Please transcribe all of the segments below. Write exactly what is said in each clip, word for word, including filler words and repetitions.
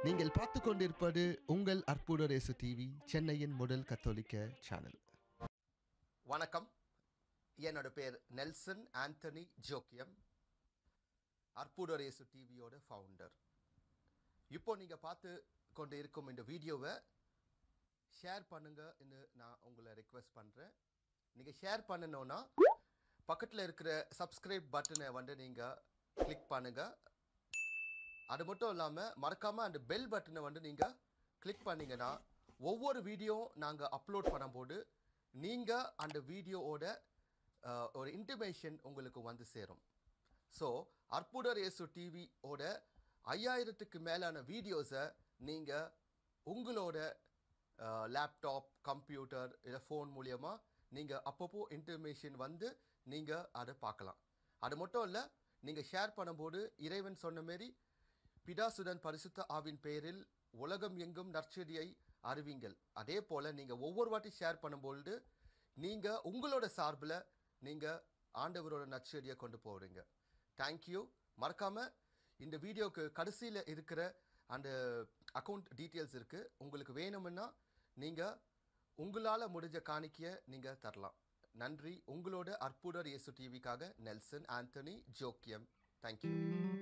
நீங்கள் பார்த்து கொண்டிருப்பது உங்கள் அற்புதர் இயேசு டிவி, சென்னையின் முதல் கத்தோலிக்க சேனல். வணக்கம். என்னோட பேர் நெல்சன் ஆண்டனி ஜோக்கியம், அற்புதர் இயேசு டிவியோட ஃபவுண்டர். இப்போ நீங்கள் பார்த்து கொண்டு இருக்கும் இந்த வீடியோவை ஷேர் பண்ணுங்கன்னு நான் உங்களை ரெக்வெஸ்ட் பண்ணுறேன். நீங்கள் ஷேர் பண்ணணுன்னா பக்கத்தில் இருக்கிற சப்ஸ்கிரைப் பட்டனை வந்து நீங்கள் கிளிக் பண்ணுங்கள். அது மட்டும் இல்லாமல் மறக்காமல் அந்த பெல் பட்டனை வந்து நீங்கள் கிளிக் பண்ணிங்கன்னா ஒவ்வொரு வீடியோ நாங்கள் அப்லோட் பண்ணும்போது நீங்கள் அந்த வீடியோவோட ஒரு இன்டிமேஷன் உங்களுக்கு வந்து சேரும். ஸோ அற்புதர் இயேசு டிவியோட ஐயாயிரத்துக்கு மேலான வீடியோஸை நீங்கள் உங்களோட லேப்டாப், கம்ப்யூட்டர் இல்லை ஃபோன் மூலயமா நீங்கள் அப்பப்போ இன்டிமேஷன் வந்து நீங்கள் அதை பார்க்கலாம். அது மட்டும் இல்லை, நீங்கள் ஷேர் பண்ணும்போது இறைவன் சொன்ன மாரி பிதாசுடன் பரிசுத்த ஆவின் பெயரில் உலகம் எங்கும் நற்செய்தியை அறிவிங்கள். அதே போல் நீங்கள் ஒவ்வொரு வாட்டி ஷேர் பண்ணும்பொழுது நீங்கள் உங்களோட சார்பில் நீங்கள் ஆண்டவரோட நற்செய்தியை கொண்டு போகிறீங்க. தேங்க்யூ. மறக்காமல் இந்த வீடியோவுக்கு கடைசியில் இருக்கிற அந்த அக்கௌண்ட் டீட்டெயில்ஸ் இருக்குது. உங்களுக்கு வேணும்னா நீங்கள் உங்களால் முடிஞ்ச காணிக்கையை நீங்கள் தரலாம். நன்றி. உங்களோட அற்புதர் இயேசு டிவிக்காக நெல்சன் ஆண்டனி ஜோக்கியம். தேங்க்யூ.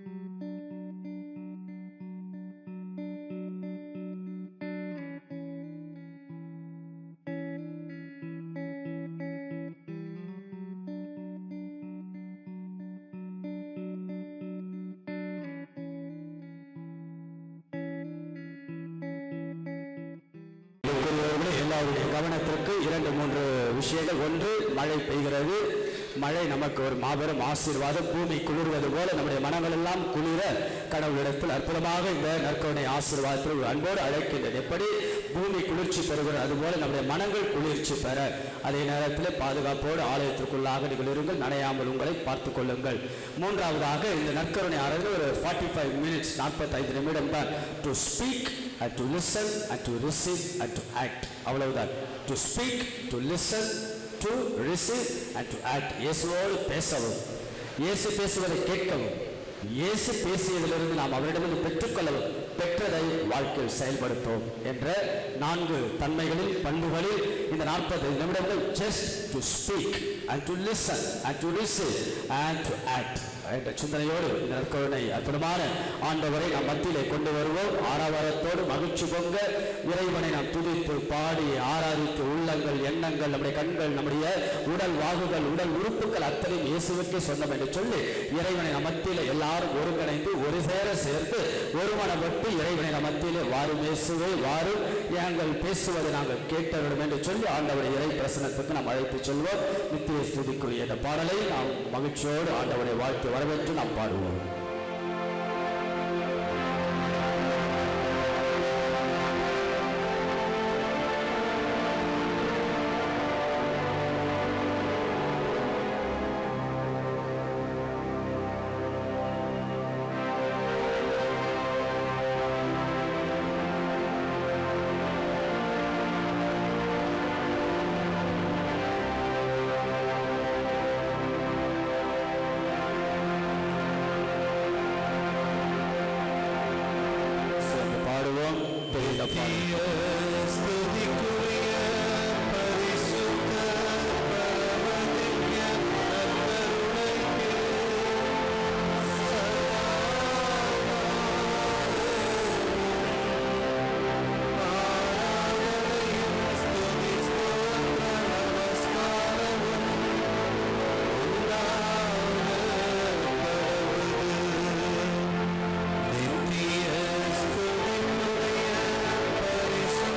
எல்லாருடைய கவனத்திற்கு இரண்டு மூன்று விஷயங்கள். ஒன்று, மழை பெய்கிறது. மழை நமக்கு ஒரு மாபெரும் ஆசீர்வாதம். பூமி குளிர்வது போல நம்முடைய மனங்கள் எல்லாம் குளிர கடவுளிடத்தில் அற்புதமாக இந்த நற்கருணை ஆசீர்வாதத்தில் அன்போடு அழைக்கின்றது. எப்படி பூமி குளிர்ச்சி பெறுகிறது அதுபோல நம்முடைய மனங்கள் குளிர்ச்சி பெற அதே நேரத்தில் பாதுகாப்போடு ஆலயத்திற்குள்ளாக நீங்கள் இருங்கள், நனையாமல் உங்களை பார்த்துக் கொள்ளுங்கள். மூன்றாவதாக, இந்த நற்கருணை ஆராய்ந்து ஒரு ஃபார்ட்டி ஃபைவ் மினிட்ஸ் நாற்பத்தி ஐந்து நிமிடம் தான். To speak and to listen and to receive and to act. அவ்வளவுதான். to speak, to listen, to receive and to act. இயேசுவோடு பேசவும், இயேசு பேசுவதை கேட்கவும், இயேசு பேசியதிலிருந்து நாம் அவரிடமிருந்து பெற்றுக்கொள்ளவும், பெற்றதை வாழ்க்கையில் செயல்படுத்தவும் என்ற நான்கு தன்மைகளில், பண்புகளில் இந்த நாற்பது நிமிடங்கள் just to speak and to listen and to receive and to act என்ற சிந்தனையோடு இந்த நற்கருணை அற்புதமான ஆண்டவரை நாம் மத்தியிலே கொண்டு வருவோம். ஆரவாரத்தோடு மகிழ்ச்சி பொங்க இறைவனை நாம் துதித்து பாடி ஆராதித்து உள்ளங்கள், எண்ணங்கள், நம்முடைய கண்கள், நம்முடைய உடல் வாகுகள், உடல் உறுப்புகள் அத்தனையும் இயேசுவுக்கே சொந்தம் என்று சொல்லி இறைவனை நம் மத்தியிலே எல்லாரும் ஒருங்கிணைந்து ஒரு சேர சேர்த்து ஒருமனப்பட்டு இறைவனை நம் மத்தியிலே வாரும் இயேசுவே வாரும், நாங்கள் பேசுவதை நாங்கள் கேட்ட வேண்டும் என்று சொல்லி ஆண்டவரை இறை பிரசனத்துக்கு நாம் அழைத்து செல்வோம். நித்திய ஸ்துதிக்குரிய இந்த பாடலை நாம் மகிழ்ச்சியோடு ஆண்டவரை வாழ்த்து வரவேற்று நாம் பாடுவோம். Parisu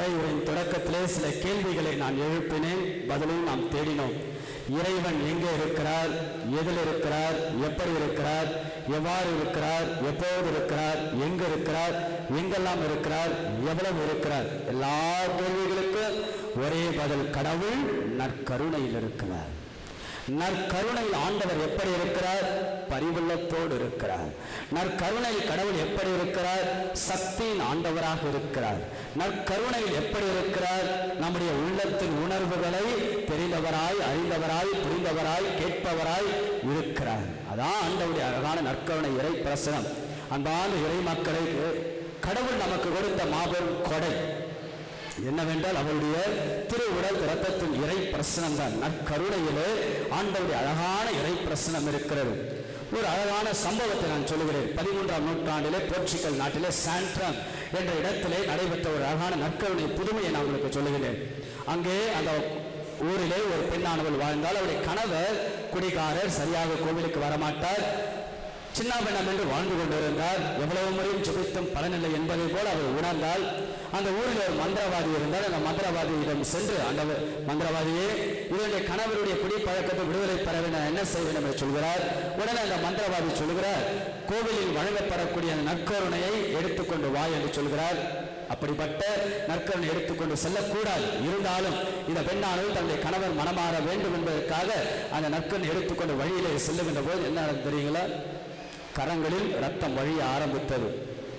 மறைவுரையின் தொடக்கத்திலே சில கேள்விகளை நான் எழுப்பினேன், பதிலும் நாம் தேடினோம். இறைவன் எங்கே இருக்கிறார், எதில் இருக்கிறார், எப்படி இருக்கிறார், எவ்வாறு இருக்கிறார், எப்போது இருக்கிறார், எங்கு இருக்கிறார், எங்கெல்லாம் இருக்கிறார், எவ்வளவு இருக்கிறார், எல்லா கேள்விகளுக்கும் ஒரே பதில், கடவுள் நற்கருணையில் இருக்கிறார். நற்கருணையில் ஆண்டவர் எப்படி இருக்கிறார்? பரிவுள்ளத்தோடு இருக்கிறார். நற்கருணையில் கடவுள் எப்படி இருக்கிறார்? சக்தியின் ஆண்டவராக இருக்கிறார். நற்கருணையில் எப்படி இருக்கிறார்? நம்முடைய உள்ளத்தின் உணர்வுகளை தெரிந்தவராய், அறிந்தவராய், புரிந்தவராய், கேட்பவராய் இருக்கிறார். அதான் ஆண்டவருடைய அழகான நற்கருணை இறை பிரசனம். அன்பான இறை மக்களுக்கு கடவுள் நமக்கு கொடுத்த மாபெரும் கொடை என்னவென்றால் அவருடைய திரு உடல் இரத்தத்தின் இறை பிரசனம் தான். நற்கருணையிலே ஆண்டவருடைய அழகான இறை பிரசனம் இருக்கிறது. ஒரு அழகான சம்பவத்தை நான் சொல்லுகிறேன். பதிமூன்றாம் நூற்றாண்டிலே போர்ச்சுகல் நாட்டிலே சாண்ட்ரம் என்ற இடத்திலே நடைபெற்ற ஒரு அழகான நற்கருணை புதுமையை நான் உங்களுக்கு சொல்லுகிறேன். அங்கே அந்த ஊரிலே ஒரு பெண்ணானவள் வாழ்ந்தால் அவருடைய கணவர் குடிகாரர், சரியாக கோவிலுக்கு வரமாட்டார், சின்ன பெண்ணம் என்று வாழ்ந்து கொண்டிருந்தார். எவ்வளவு முறையும் ஜெபித்தும் பலனில்லை என்பதை போல் அவர் உணர்ந்தால் அந்த ஊரில் ஒரு மந்திரவாதி இருந்தால் அந்த மந்திரவாதியிடம் சென்று, அந்த மந்திரவாதியே இவருடைய கணவருடைய குடிப்பழக்கத்தை விடுதலை பெற வேண்டும், என்ன செய்ய வேண்டும் என்று சொல்கிறார். உடனே அந்த மந்திரவாதி சொல்கிறார், கோவிலில் வழங்கப்படக்கூடிய அந்த நற்கருணையை எடுத்துக்கொண்டு வா என்று சொல்கிறார். அப்படிப்பட்ட நற்கருணை எடுத்துக்கொண்டு செல்லக்கூடாது, இருந்தாலும் இந்த பெண்ணானது தன்னுடைய கணவர் மனமாற வேண்டும் என்பதற்காக அந்த நற்கருணை எடுத்துக்கொண்டு வழியிலே செல்லுகின்ற போது என்ன தெரியுங்களா? கரங்களில் ரத்தம் வழிய ஆரம்பித்தது.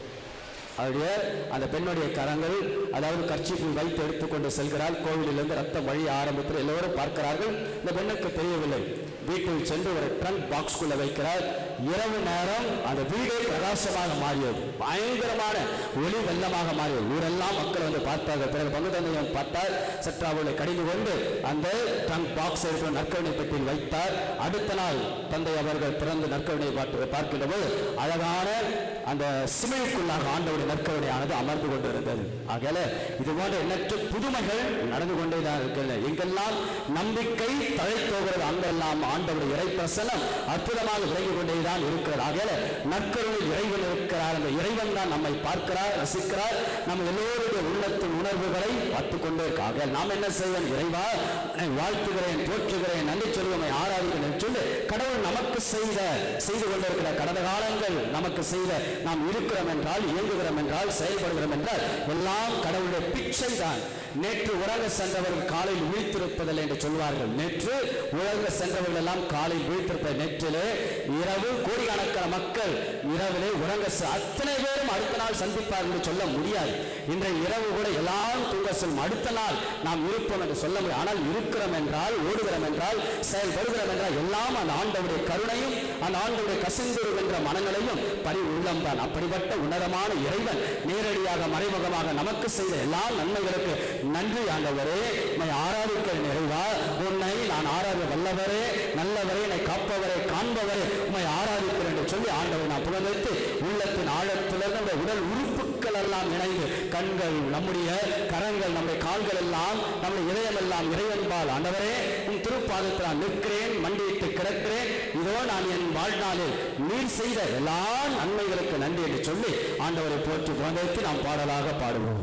அவருடைய அந்த பெண்ணுடைய கரங்கள், அதாவது கர்ச்சீஃபில் வைத்து எடுத்துக்கொண்டு செல்கிறாள். கோவிலிலிருந்து ரத்தம் வழிய ஆரம்பித்து எல்லோரும் பார்க்கிறார்கள். இந்த பெண்ணுக்கு தெரியவில்லை. வீட்டில் சென்று ஒரு ட்ரங்க் பாக்ஸ்குள்ள வைக்கிறார். இரவு நேரம் அந்த வீடே பிரகாசமாக மாறியது, பயங்கரமான ஒளி வெள்ளமாக மாறியது. ஊரெல்லாம் மக்கள் வந்து பார்த்தார்கள். பிறகு பங்கு தந்தையும் பார்த்தார். சற்று அவளை கடிந்து கொண்டு அந்த ட்ரங்க் பாக்ஸ் இருக்கிற நற்கருணை பெட்டியில் வைத்தார். அடுத்த நாள் தந்தை அவர்கள் திறந்து நற்கருணை பார்த்து பார்க்கின்ற போது அழகான அந்த சிமைக்குள்ளாக ஆண்டவருடைய நற்கருணையானது அமர்ந்து கொண்டிருந்தது. ஆகல இது போன்ற எண்ணற்ற புதுமைகள் நடந்து கொண்டேதான் இருக்கிறது. எங்கெல்லாம் நம்பிக்கை தழைத்தோகிறது அங்கெல்லாம் ஆண்டவருடைய இறை பிரசனம் அற்புதமாக விலகி கொண்டேதான் இருக்கிறது. ஆகல நற்கருணை இறைவன் இருக்கிறார். அந்த இறைவன் தான் நம்மை பார்க்கிறார், ரசிக்கிறார். நம்ம எல்லோருடைய உள்ளத்தின் உணர்வுகளை பார்த்து கொண்டே இருக்காங்க. நாம் என்ன செய்வோம்? இறைவா வாழ்த்துகிறேன், போற்றுகிறேன், நன்றி சொல்லுவமை ஆராதிக்கிறேன் சொல்லி கடவுள் நமக்கு செய்த செய்து கொண்டிருக்கிற கடந்த காலங்கள் நமக்கு செய்த நாம் இருக்கிறோம் என்றால், இயங்குகிறோம் என்றால், செயல்படுகிறோம் என்றால் எல்லாம் கடவுளுடைய பிச்சை தான். நேற்று உறங்க சென்றவர்கள் காலையில் விழித்திருப்பதில்லை என்று சொல்வார்கள். நேற்று உறங்க சென்றவர்கள் எல்லாம் காலையில் விழித்திருப்பது. நேற்றிலே இரவு கோடிக்கணக்கான மக்கள் இரவிலே உறங்க அத்தனை பேரும் அடுத்த நாள் சந்திப்பார்கள் என்று சொல்ல முடியாது. இன்றைய இரவு கூட எல்லாரும் தூங்க செல்லும். அடுத்த நாள் நாம் இருப்போம் என்று சொல்ல முடியும். ஆனால் இருக்கிறோம் என்றால், ஓடுகிறோம் என்றால், செயல்படுகிறோம் என்றால் எல்லாம் அந்த ஆண்டவருடைய கருணையும் அந்த ஆண்டவருடைய கசிந்துருகின்ற மனங்களையும் பரி உள்ளம் தான். அப்படிப்பட்ட உன்னதமான இறைவன் நேரடியாக மறைமுகமாக நமக்கு செய்த எல்லா நன்மைகளுக்கு நன்றி ஆண்டவரே. உம்மை ஆராதிக்கிற நிறைவா, உன்னை நான் ஆராத வல்லவரே, நல்லவரே, என்னை காப்பவரே, காண்பவரே, உம்மை ஆராதிக்கிறேன் என்று சொல்லி ஆண்டவரை நான் புகழ்ந்து உள்ளத்தின் ஆழத்திலிருந்து உடல் உறுப்புகள் எல்லாம் இணைந்து, கண்கள், நம்முடைய கரங்கள், நம்முடைய கால்கள் எல்லாம், நம்முடைய இதயம் எல்லாம் இறைவன்பால் ஆண்டவரே உன் திருப்பாதத்தில் நான் நிற்கிறேன், மண்டியிட்டு கிடக்கிறேன். இதோ நான் என் வாழ்நாளில் நீர் செய்த எல்லா நன்மைகளுக்கு நன்றி என்று சொல்லி ஆண்டவரை போற்றி புகழ்ந்து நாம் பாடலாக பாடுவோம்.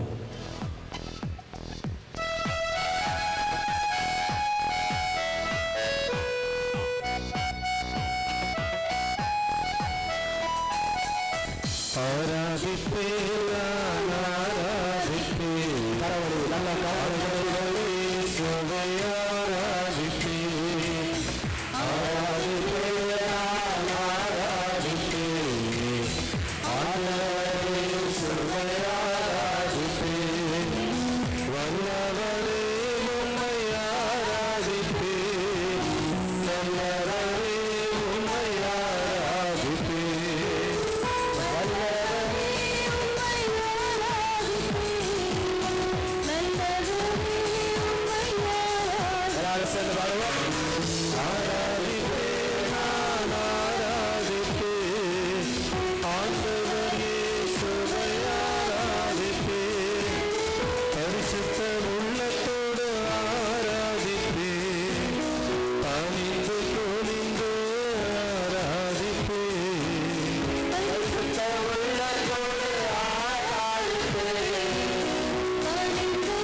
Thank you.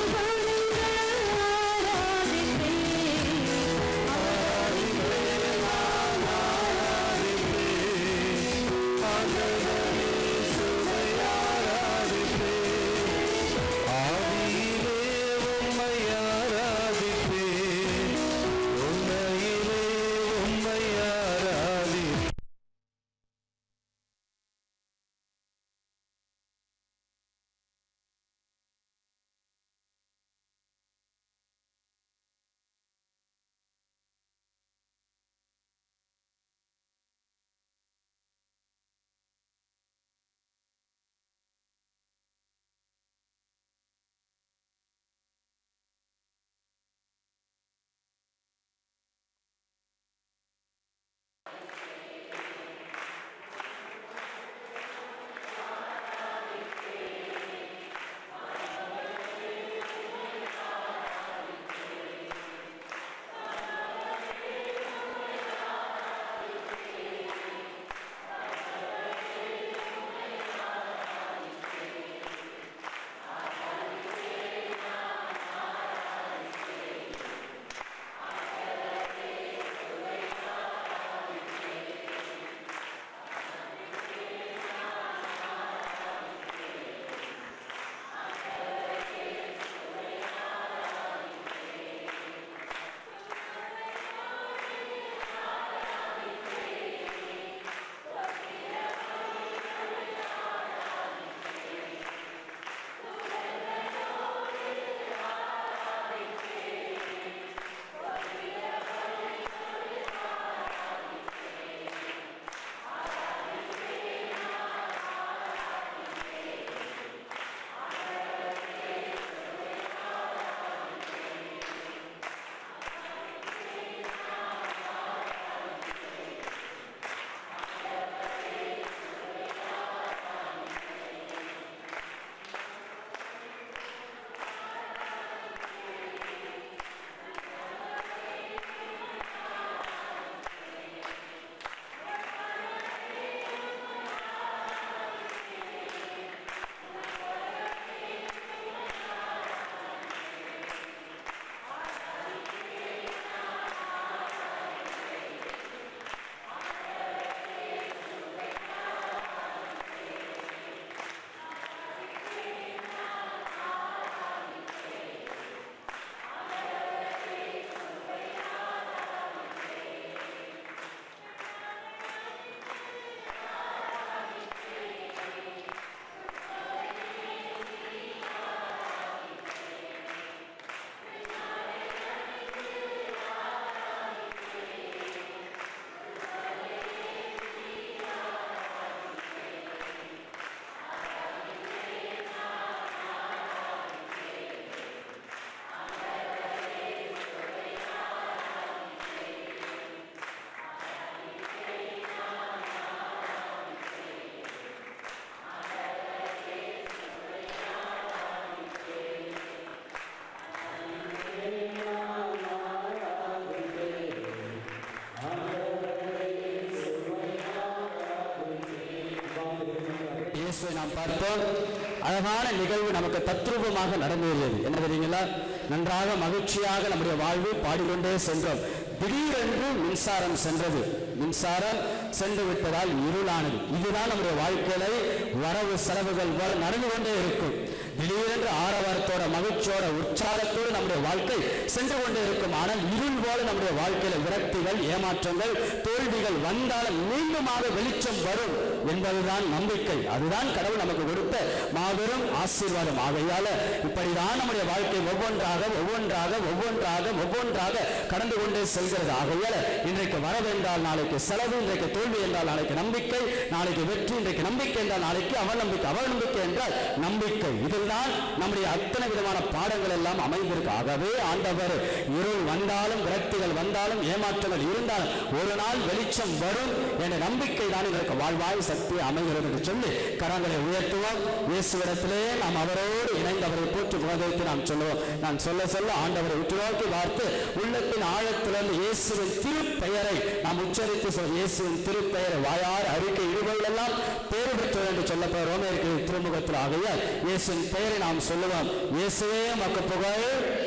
இயேசுவை நாம் பார்த்தோம். அழகான நிகழ்வு நமக்கு தத்ரூபமாக நடந்தேறியது. என்ன தெரியுங்களா? நன்றாக மகிழ்ச்சியாக நம்முடைய வாழ்வு பாடிக்கொண்டே சென்றோம். திடீரென்று மின்சாரம் சென்றது. மின்சாரம் சென்று விட்டதால் இருளானது. இதுதான் நம்முடைய வாழ்க்கையில வரவு செலவுகள் நடந்து கொண்டே இருக்கும். திடீரென்று ஆரவாரத்தோட மகிழ்ச்சியோட உற்சாகத்தோடு நம்முடைய வாழ்க்கை சென்று கொண்டே இருக்கும். ஆனால் இருள் போல நம்முடைய வாழ்க்கையில விரக்திகள், ஏமாற்றங்கள், தோல்விகள் வந்தாலும் மீண்டுமாக வெளிச்சம் வரும் என்பதுதான் நம்பிக்கை. அதுதான் கடவுள் நமக்கு கொடுத்த மாபெரும் ஆசீர்வாதம். ஆகையால இப்படிதான் நம்முடைய வாழ்க்கை ஒவ்வொன்றாக ஒவ்வொன்றாக ஒவ்வொன்றாக ஒவ்வொன்றாக கடந்து கொண்டே செல்கிறது. ஆகையால இன்றைக்கு வரவென்றால் நாளைக்கு செலவு, இன்றைக்கு தோல்வி என்றால் நாளைக்கு நம்பிக்கை, நாளைக்கு வெற்றி, இன்றைக்கு நம்பிக்கை என்றால் நாளைக்கு அவநம்பிக்கை, அவநம்பிக்கை என்றால் நம்பிக்கை. இதில் தான் நம்முடைய அத்தனை விதமான பாடங்கள் எல்லாம் அமைந்திருக்கு. ஆகவே ஆண்டவர் இருள் வந்தாலும் விரக்திகள் வந்தாலும் ஏமாற்றங்கள் இருந்தாலும் ஒரு நாள் வெளிச்சம் வரும் என்ற நம்பிக்கை தான் இதற்கு வாழ்வாய் சக்தி அமைகிறது என்று சொல்லி கரங்களை உயர்த்துவோம். இயேசுவிடத்திலே நாம் அவரோடு இணைந்து அவரை போற்றி புகழ்ந்து நாம் சொல்லுவோம். நான் சொல்ல சொல்ல ஆண்டவரை உற்று நோக்கி பார்த்து உள்ளத்தின் ஆழத்திலிருந்து இயேசுவின் திருப்பெயரை நாம் உச்சரித்து சொல்ல, இயேசுவின் திருப்பெயரை வாயார் அறிக்கை இடுபொருள் எல்லாம் பேறு பெற்றோர் என்று சொல்லப்பட்ட ரோமேயருக்கு திருமுகத்தில். ஆகையால் இயேசுவின் பெயரை நாம் சொல்லுவோம். இயேசுவே மக்கு புகழ்,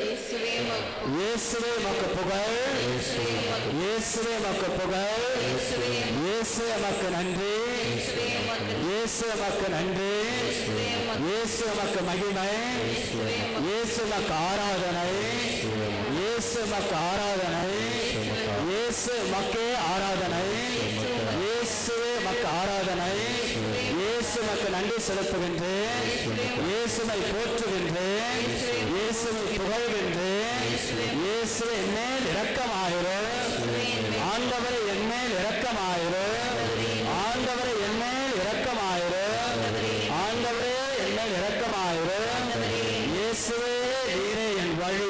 இயேசுவே மக்கு புகழ், இயேசுவே மக்கு புகழ், இயேசுவே மக்கு நன்றி, இயேசு மக்கு நன்றி, இயேசு மக்கு மகிமை, இயேசு மக்கு ஆராதனை, இயேசு மக்கு ஆராதனை, இயேசு மக்கே ஆராதனை, இயேசுவே மக்கு ஆராதனை, இயேசு மக்கு நன்றி செலுத்துகின்றேன், இயேசுவை போற்றுகின்றேன், இயேசுவை புகழ்கின்றேன், இயேசுவை என்மேல் இரக்கமாயிரும், ஆண்டவரை என்மேல் இரக்கமாயிரும், ஆண்டவரை என்மேல் இரக்கமாயிரும், ஆண்டவரே என்மேல் இரக்கமாயிரும், இயேசுவே நீரே என் வழி,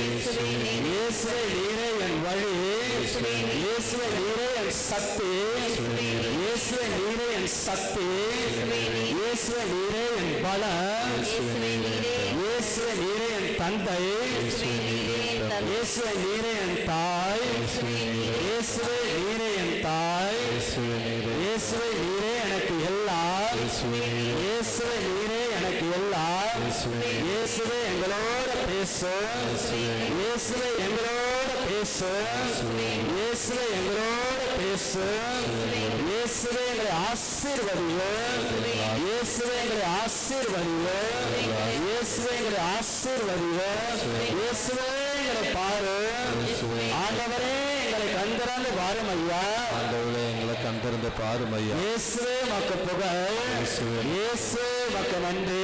இயேசுவே நீரே என் வழி, இயேசுவே நீரே என் சக்தி, இயேசுவே நீரே என் சக்தி, இயேசுவே நீரே என் பலம், இயேசுவே நீரே என் தந்தை, இயேசுவே நீரே என் தாய், இயேசுவே நீரே என் தாய், இயேசுவே நீரே எனக்கு எல்லாம், இயேசுவே நீரே எனக்கு எல்லாம், இயேசுவே எங்களோட பேசு, இயேசுவே எங்களோட பேசு, இயேசுவே எங்களோட பேசு, இயேசுவே எங்களை ஆசீர்வதியோ, இயேசுவே எங்களை ஆசீர்வதியோ, இயேசுவே எங்களை ஆசீர்வதியோ, இயேசுவே எங்களை பாரு, ஆண்டவரே எங்களை கண்டிருந்து பாரும் ஐயா, ஆண்டவரே எங்களை கண்டிருந்து பாரும் ஐயா, இயேசுவே மக்கு புகழ், இயேசு மக்கு நன்றி.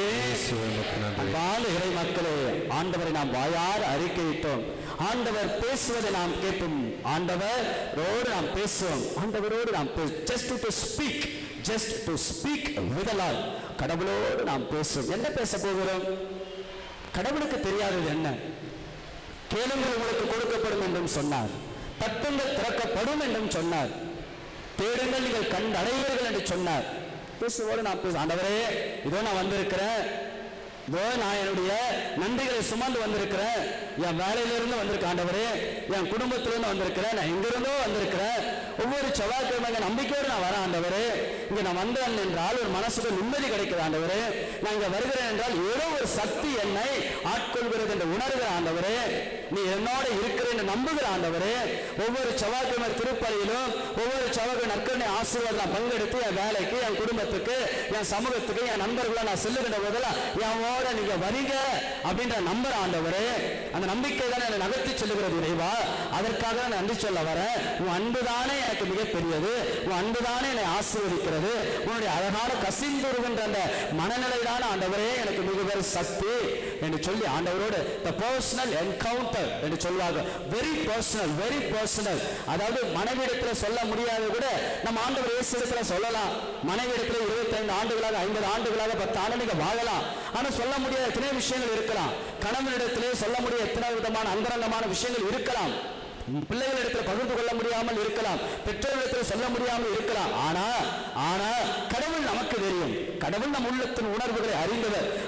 அன்பான இறை மக்களே, ஆண்டவரை நாம் வாயார் அறிக்கையிட்டோம். ஆண்டவர் பேசுவதை நாம் கேட்போம். ஆண்டவரோடு நாம் பேசுவோம். ஆண்டவரோடு நாம் just to speak just to speak with the Lord. கடவுளோடு நாம் பேசுவோம். என்ன பேச போகிறோம்? கடவுளுக்கு தெரியாதது என்ன? கேளுங்கள் உங்களுக்கு கொடுக்கப்படும் என்றும் சொன்னார், தட்டுங்கள் திறக்கப்படும் என்றும் சொன்னார், தேடுங்கள் நீங்கள் கண்டு அடைவீர்கள் என்று சொன்னார். பேசுவோடு நான் பேச, ஆண்டவரே இதோ நான் வந்திருக்கிறேன், இதோ நான் என்னுடைய நன்றிகளை சுமந்து வந்திருக்கிறேன், என் வேலையிலிருந்து வந்திருக்கேன் ஆண்டவரே, என் குடும்பத்திலிருந்து வந்திருக்கிறேன், நான் எங்கிருந்தோ வந்திருக்கிறேன், ஒவ்வொரு செவ்வாய்க்கிழமை நம்பிக்கையோடு நான் வரேன் ஆண்டவரே. இங்க நான் வந்தேன் என்றால் ஒரு மனசுக்கு நிம்மதி கிடைக்குது ஆண்டவரே. நான் இங்க வருகிறேன் என்றால் ஏதோ ஒரு சக்தி என்னை ஆட்கொள்கிறது என்று உணர்கிற ஆண்டவரே. நீ என்னோட இருக்கிறேன் நம்புகிற ஆண்டவரே. ஒவ்வொரு செவ்வாய்க்கிழமை திருப்பலியிலும் ஒவ்வொரு செவ்வாய்க்கிழமை நற்கருணை ஆசீர்வாதம் பங்கெடுத்து என் வேலைக்கு, என் குடும்பத்துக்கு, என் சமூகத்துக்கு, என் நண்பர்களாக நான் செல்லுகின்ற போதெல்லாம் என் நீங்க வரீங்க அப்படின்ற நம்புற ஆண்டவரே. அந்த நம்பிக்கை தானே என்னை நகர்த்தி செல்லுகிறது இறைவா. அதற்காக நான் நன்றி சொல்ல வரேன். உன் அன்புதானே எனக்கு மிகப்பெரியது, உன் அன்புதானே என்னை ஆசீர்வதிக்கிறது, உன்னுடைய அழகான கசிந்துருகின்ற அந்த மனநிலை தானே ஆண்டவரே எனக்கு மிகப்பெரிய சக்தி என்று சொல்லி ஆண்டவரோடு the personal encounter என்று சொல்வாங்க. Very personal, very personal. அதாவது மனைவிடத்தில் சொல்ல முடியாது கூட நம்ம ஆண்டவர் இயேசு இடத்துல சொல்லலாம். மனைவிடத்தில் இருபத்தி ஐந்து ஆண்டுகளாக, ஐம்பது ஆண்டுகளாக, பத்து ஆண்டு நீங்க வாழலாம். ஆனா சொல்ல முடியாத எத்தனை விஷயங்கள் இருக்கலாம். கணவனிடத்திலே சொல்ல முடிய எத்தனை விதமான அந்தரங்கமான விஷயங்கள் இருக்கலாம். பிள்ளைகளிடத்தில் பகிர்ந்து கொள்ள முடியாமல் இருக்கலாம், பெற்றோரிடத்தில் சொல்ல முடியாமல் இருக்கலாம். ஆனா ஆனா கடவுள் நமக்கு தெரியும். கடவுள் நம் உள்ளத்தின் உணர்வுகளை அறிந்தவர்.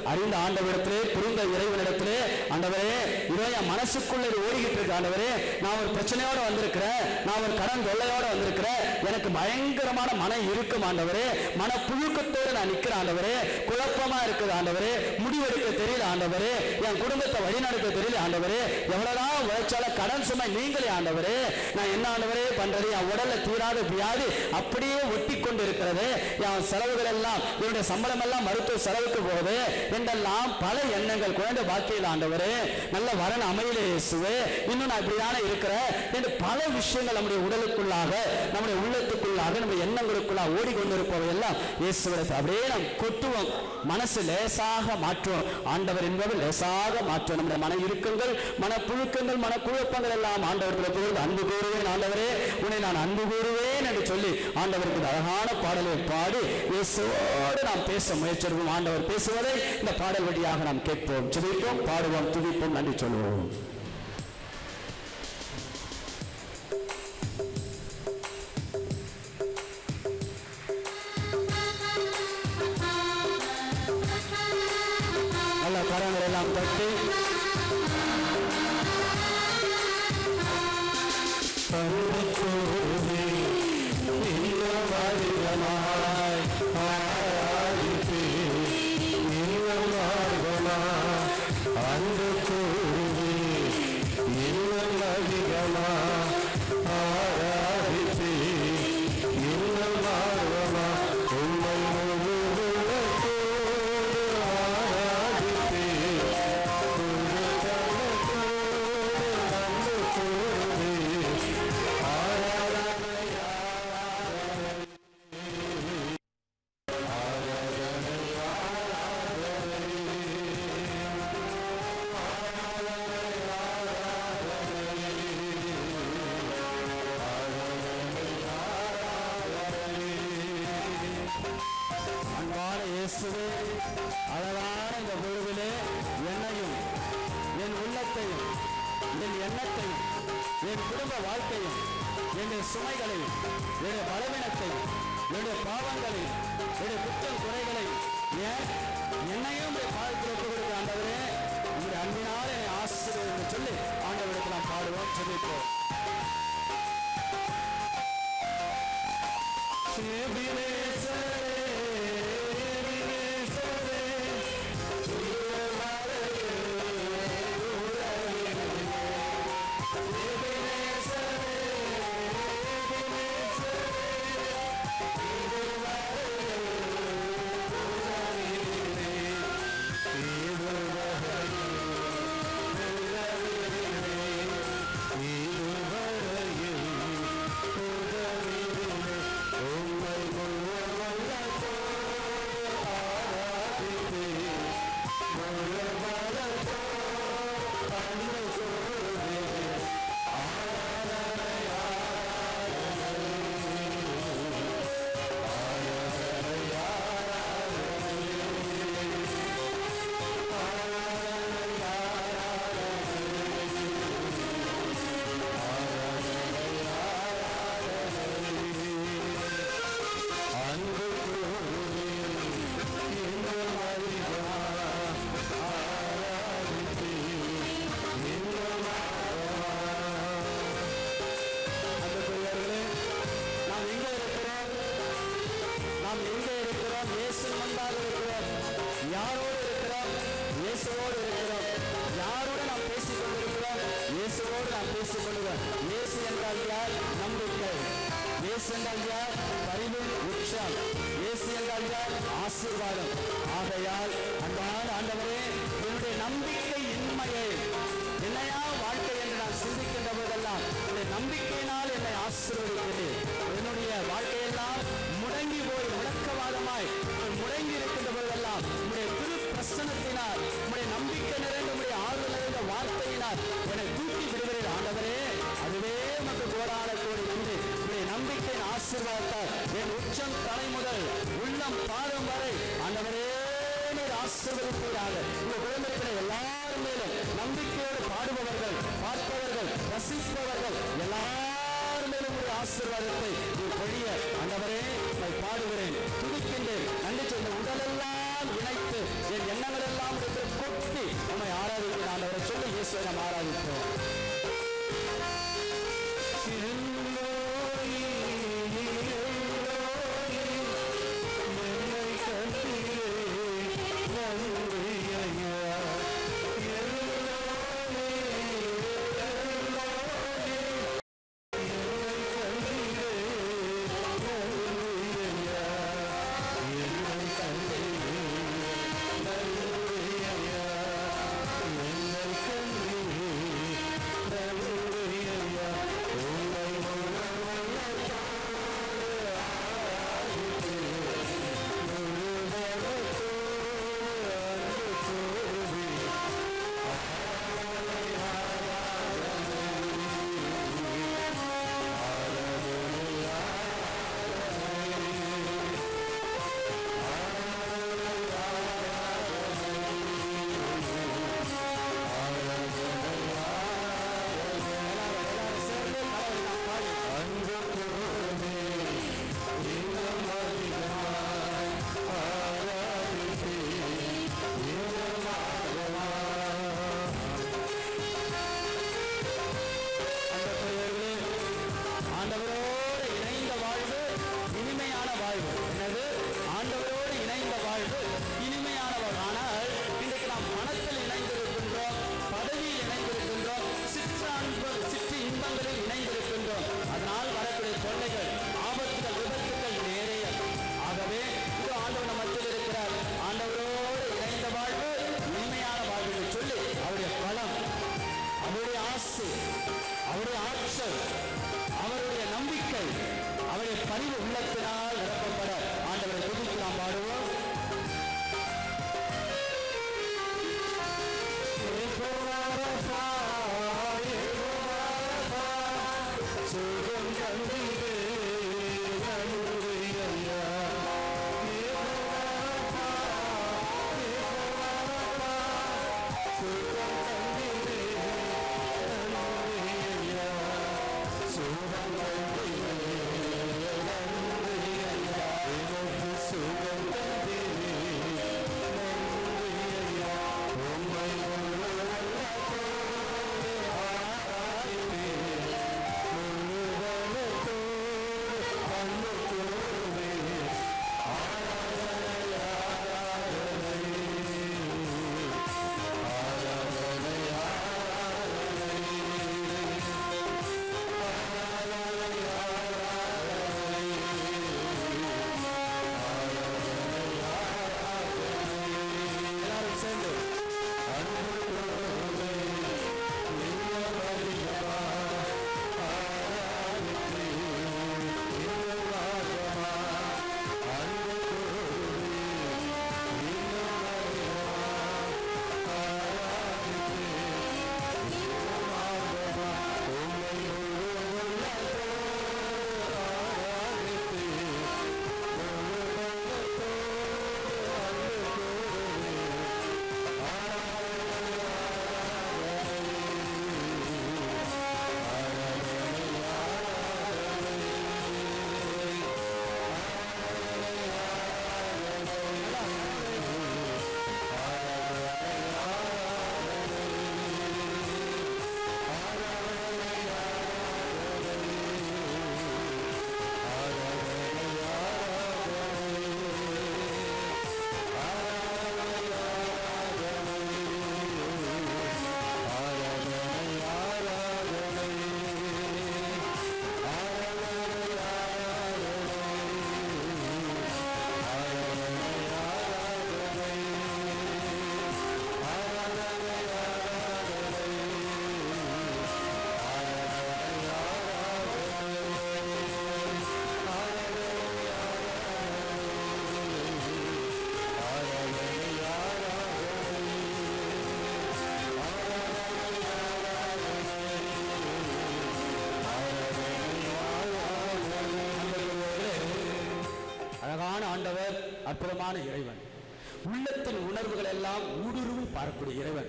அறிந்த ஆண்டவரிடத்திலே, புரிந்த இறைவனிடத்திலே, ஆண்டவரே இதோ என் மனசுக்குள்ள இது ஓடிக்கிட்டு இருக்கு ஆண்டவரே, நான் ஒரு பிரச்சனையோட வந்திருக்கிறேன், நான் ஒரு கடன் தொல்லையோட வந்திருக்கிறேன், எனக்கு பயங்கரமான மன இருக்கும் ஆண்டவரே, மன புழுக்கத்தோடு நான் நிற்கிறேன் ஆண்டவரே, குழப்பமா இருக்குது ஆண்டவரே, முடிவெடுக்க தெரியல ஆண்டவரே, என் குடும்பத்தை வழிநடத்த தெரியல ஆண்டவரே, எவ்வளவுதான் உழைச்சால கடன் சுமை நீங்களே ஆண்டவரே, நான் என்ன ஆண்டவரே பண்றது, என் உடல்ல தீராத வியாதி அப்படியே ஒட்டி கொண்டு இருக்கிறது, என் செலவுகள் எல்லாம், என்னுடைய சம்பளம் எல்லாம் மருத்துவ செலவுக்கு போகுது என்றெல்லாம் பல எண்ணங்கள், குழந்தை பாக்கியில் ஆண்டவரே, நல்ல வரன் அமையிலே இயேசுவே, இன்னும் நான் இப்படிதானே இருக்கிறேன் என்று பல விஷயங்கள் நம்முடைய உடலுக்குள்ளாக, நம்முடைய உள்ளத்துக்குள்ளாக, நம்முடைய எண்ணங்களுக்குள்ளாக ஓடிக்கொண்டிருப்பவை எல்லாம் இயேசுவிடத்தை அப்படியே நாம் கொட்டுவோம், மனசு லேசாக மாற்றுவோம். ஆண்டவர் என்பவர் லேசாக மாற்றுவோம். நம்முடைய மன இறுக்கங்கள், மன புழுக்கங்கள், மன குழப்பங்கள் எல்லாம் ஆண்டவர்களுக்கு அன்பு கூறுவேன் ஆண்டவரே, உன்னை நான் அன்பு கூறுவேன் என்று சொல்லி ஆண்டவருக்கு அழகான பாடலை பாடி இயேசுவோடு நாம் பேச முயற்சிடுவோம். ஆண்டவர் பேசுவதை இந்த பாடல் வழியாக நாம் கேட்போம், ஜெபிப்போம், பாடுவோம், துதிப்போம், நன்றி சொல்லுவோம். நல்ல கரங்கள் எல்லாம் தட்டி அழகான இந்த பொழுதிலே என்னையும், என் உள்ளத்தையும், என் எண்ணத்தையும், என் குடும்ப வாழ்க்கையும், என்னுடைய சுமைகளையும், என்னுடைய பலவீனத்தையும், என்னுடைய பாவங்களையும், என்னுடைய குற்றம் குறைகளையும், ஏன் என்னையும் பாதத்தில் ஒப்புக் கொடுக்க ஆண்டவரே, உங்களுடைய அன்பினால் என்னை ஆசீர்வதியும் என்று சொல்லி ஆண்டவருக்கு நாம் பாடுவோம், ஜெபிப்போம். ஆசீர்வாதம். ஆகையால் அன்பான ஆண்டவரே, என்னுடைய நம்பிக்கை இன்மையை என்னையா வாழ்க்கை என்று நான் சிந்திக்கின்ற போதெல்லாம் என்னுடைய நம்பிக்கையினால் என்னை ஆசீர்வதிக்கிறேன். என்னுடைய வாழ்க்கையெல்லாம் முடங்கி போய் முடக்கவாதமாய் முடங்கி இருக்கின்ற போதெல்லாம் உங்களுடைய திரு பிரசனத்தினால், உங்களுடைய நம்பிக்கை நிறைந்த, உங்களுடைய ஆறுதல் நிறைந்த வார்த்தையினால் என்னை தூக்கி விடுகிறேன் ஆண்டவரே. அதுவே உமக்கு கோடான கோடி நன்றி. உங்களுடைய நம்பிக்கையின் ஆசீர்வாதத்தால் என் உச்சம் தலை முதல் உள்ளம் பாதம் வரை ஆண்டவரே நீர் ஆசீர்வதிப்பீராக. உங்கள் குடும்பத்தில் எல்லாரும் மேலும் நம்பிக்கையோடு பாடுபவர்கள், பார்ப்பவர்கள், ரசிப்பவர்கள் எல்லாரும் மேலும் உங்களுடைய ஆசீர்வாதத்தை நீ பொழிய ஆண்டவரே நான் பாடுகிறேன், துதிக்கின்றேன். நன்றி. உடலெல்லாம் இணைத்து என் எண்ணங்களெல்லாம் இயேசுவை நாம் ஆராதிப்போம். அற்புதமான இறைவன், உள்ளத்தின் உணர்வுகள் எல்லாம் ஊடுருவி பார்க்கக்கூடிய இறைவன்.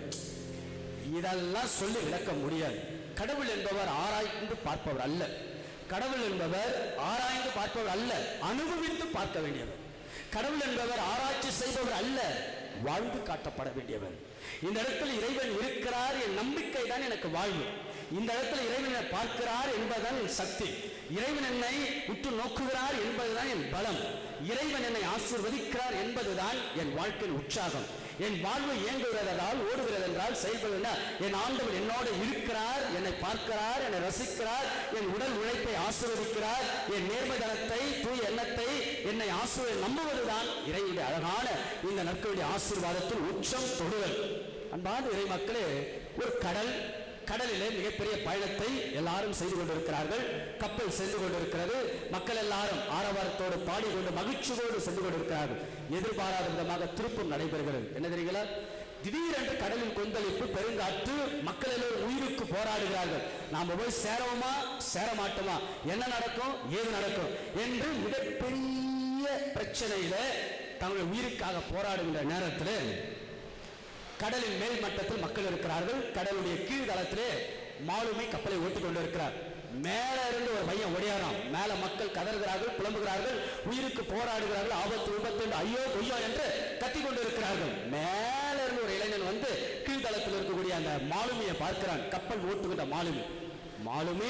இதெல்லாம் சொல்லி விளக்க முடியாது. கடவுள் என்பவர் ஆராய்ந்து பார்ப்பவர் அல்ல. கடவுள் என்பவர் ஆராய்ந்து பார்ப்பவர் அல்ல, அனுபவித்து பார்க்க வேண்டியவர். கடவுள் என்பவர் ஆராய்ச்சி செய்பவர் அல்ல, வாழ்ந்து காட்டப்பட வேண்டியவர். இந்த இடத்துல இறைவன் இருக்கிறார், என் நம்பிக்கை தான் எனக்கு வாழ்வு. இந்த இடத்துல இறைவனை பார்க்கிறார் என்பதுதான் என் சக்தி. இறைவன் என்னை உற்று நோக்குகிறார் என்பதுதான் என் பலம். இறைவன் என்னை ஆசீர்வதிக்கிறார் என்பதுதான் என் வாழ்க்கையின் உற்சாகம். என் வாழ்வு இயங்குகிறதால் ஓடுகிறது என்றால் செயல்படுகின்ற என் ஆண்டவர் என்னோடு இருக்கிறார், என்னை பார்க்கிறார், என்னை ரசிக்கிறார், என் உடல் உழைப்பை ஆசீர்வதிக்கிறார், என் நேர்மைதனத்தை தூய எண்ணத்தை என்னை ஆசீர்வதி நம்புவதுதான் இறைவனுடைய அழகான இந்த நற்களுடைய ஆசீர்வாதத்தில் உச்சம் தொடுதல். அன்பான இறை மக்களே, ஒரு கடல் கடலிலே மிகப்பெரிய பயணத்தை எல்லாரும் செய்து கொண்டிருக்கிறார்கள். கப்பல் சென்று கொண்டிருக்கிறது. மக்கள் எல்லாரும் ஆரவாரத்தோடு பாடிக்கொண்டு மகிழ்ச்சியோடு சென்று கொண்டிருக்கிறார்கள். எதிர்பாராத விதமாக திருப்பம் நடைபெறுகிறது. என்ன தெரியுங்களா? திடீரென்று கடலில் கொந்தளிப்பு, பெருங்காற்று, மக்கள் எல்லோரும் உயிருக்கு போராடுகிறார்கள். நாம போய் சேரவுமா சேர மாட்டோமா, என்ன நடக்கும் ஏது நடக்கும் என்று மிகப்பெரிய பிரச்சனையில தங்களுடைய உயிருக்காக போராடுகின்ற நேரத்தில் கடலின் மேல் மட்டத்தில் மக்கள் இருக்கிறார்கள். கடலுடைய கீழ்தளத்திலே மாலுமி கப்பலை ஓட்டிக் கொண்டிருக்கிறார். மேல இருந்து ஒரு பையன் ஒடியாராம். மேல மக்கள் கதறுகிறார்கள், புலம்புகிறார்கள், உயிருக்கு போராடுகிறார்கள், ஆபத்து விபத்து ஐயோ கொய்யோ என்று கத்திக் கொண்டிருக்கிறார்கள். மேல இருந்து ஒரு இளைஞன் வந்து கீழ்தளத்தில் இருக்கக்கூடிய அந்த மாலுமியை பார்க்கிறான். கப்பல் ஓட்டுகின்ற மாலுமி மாலுமி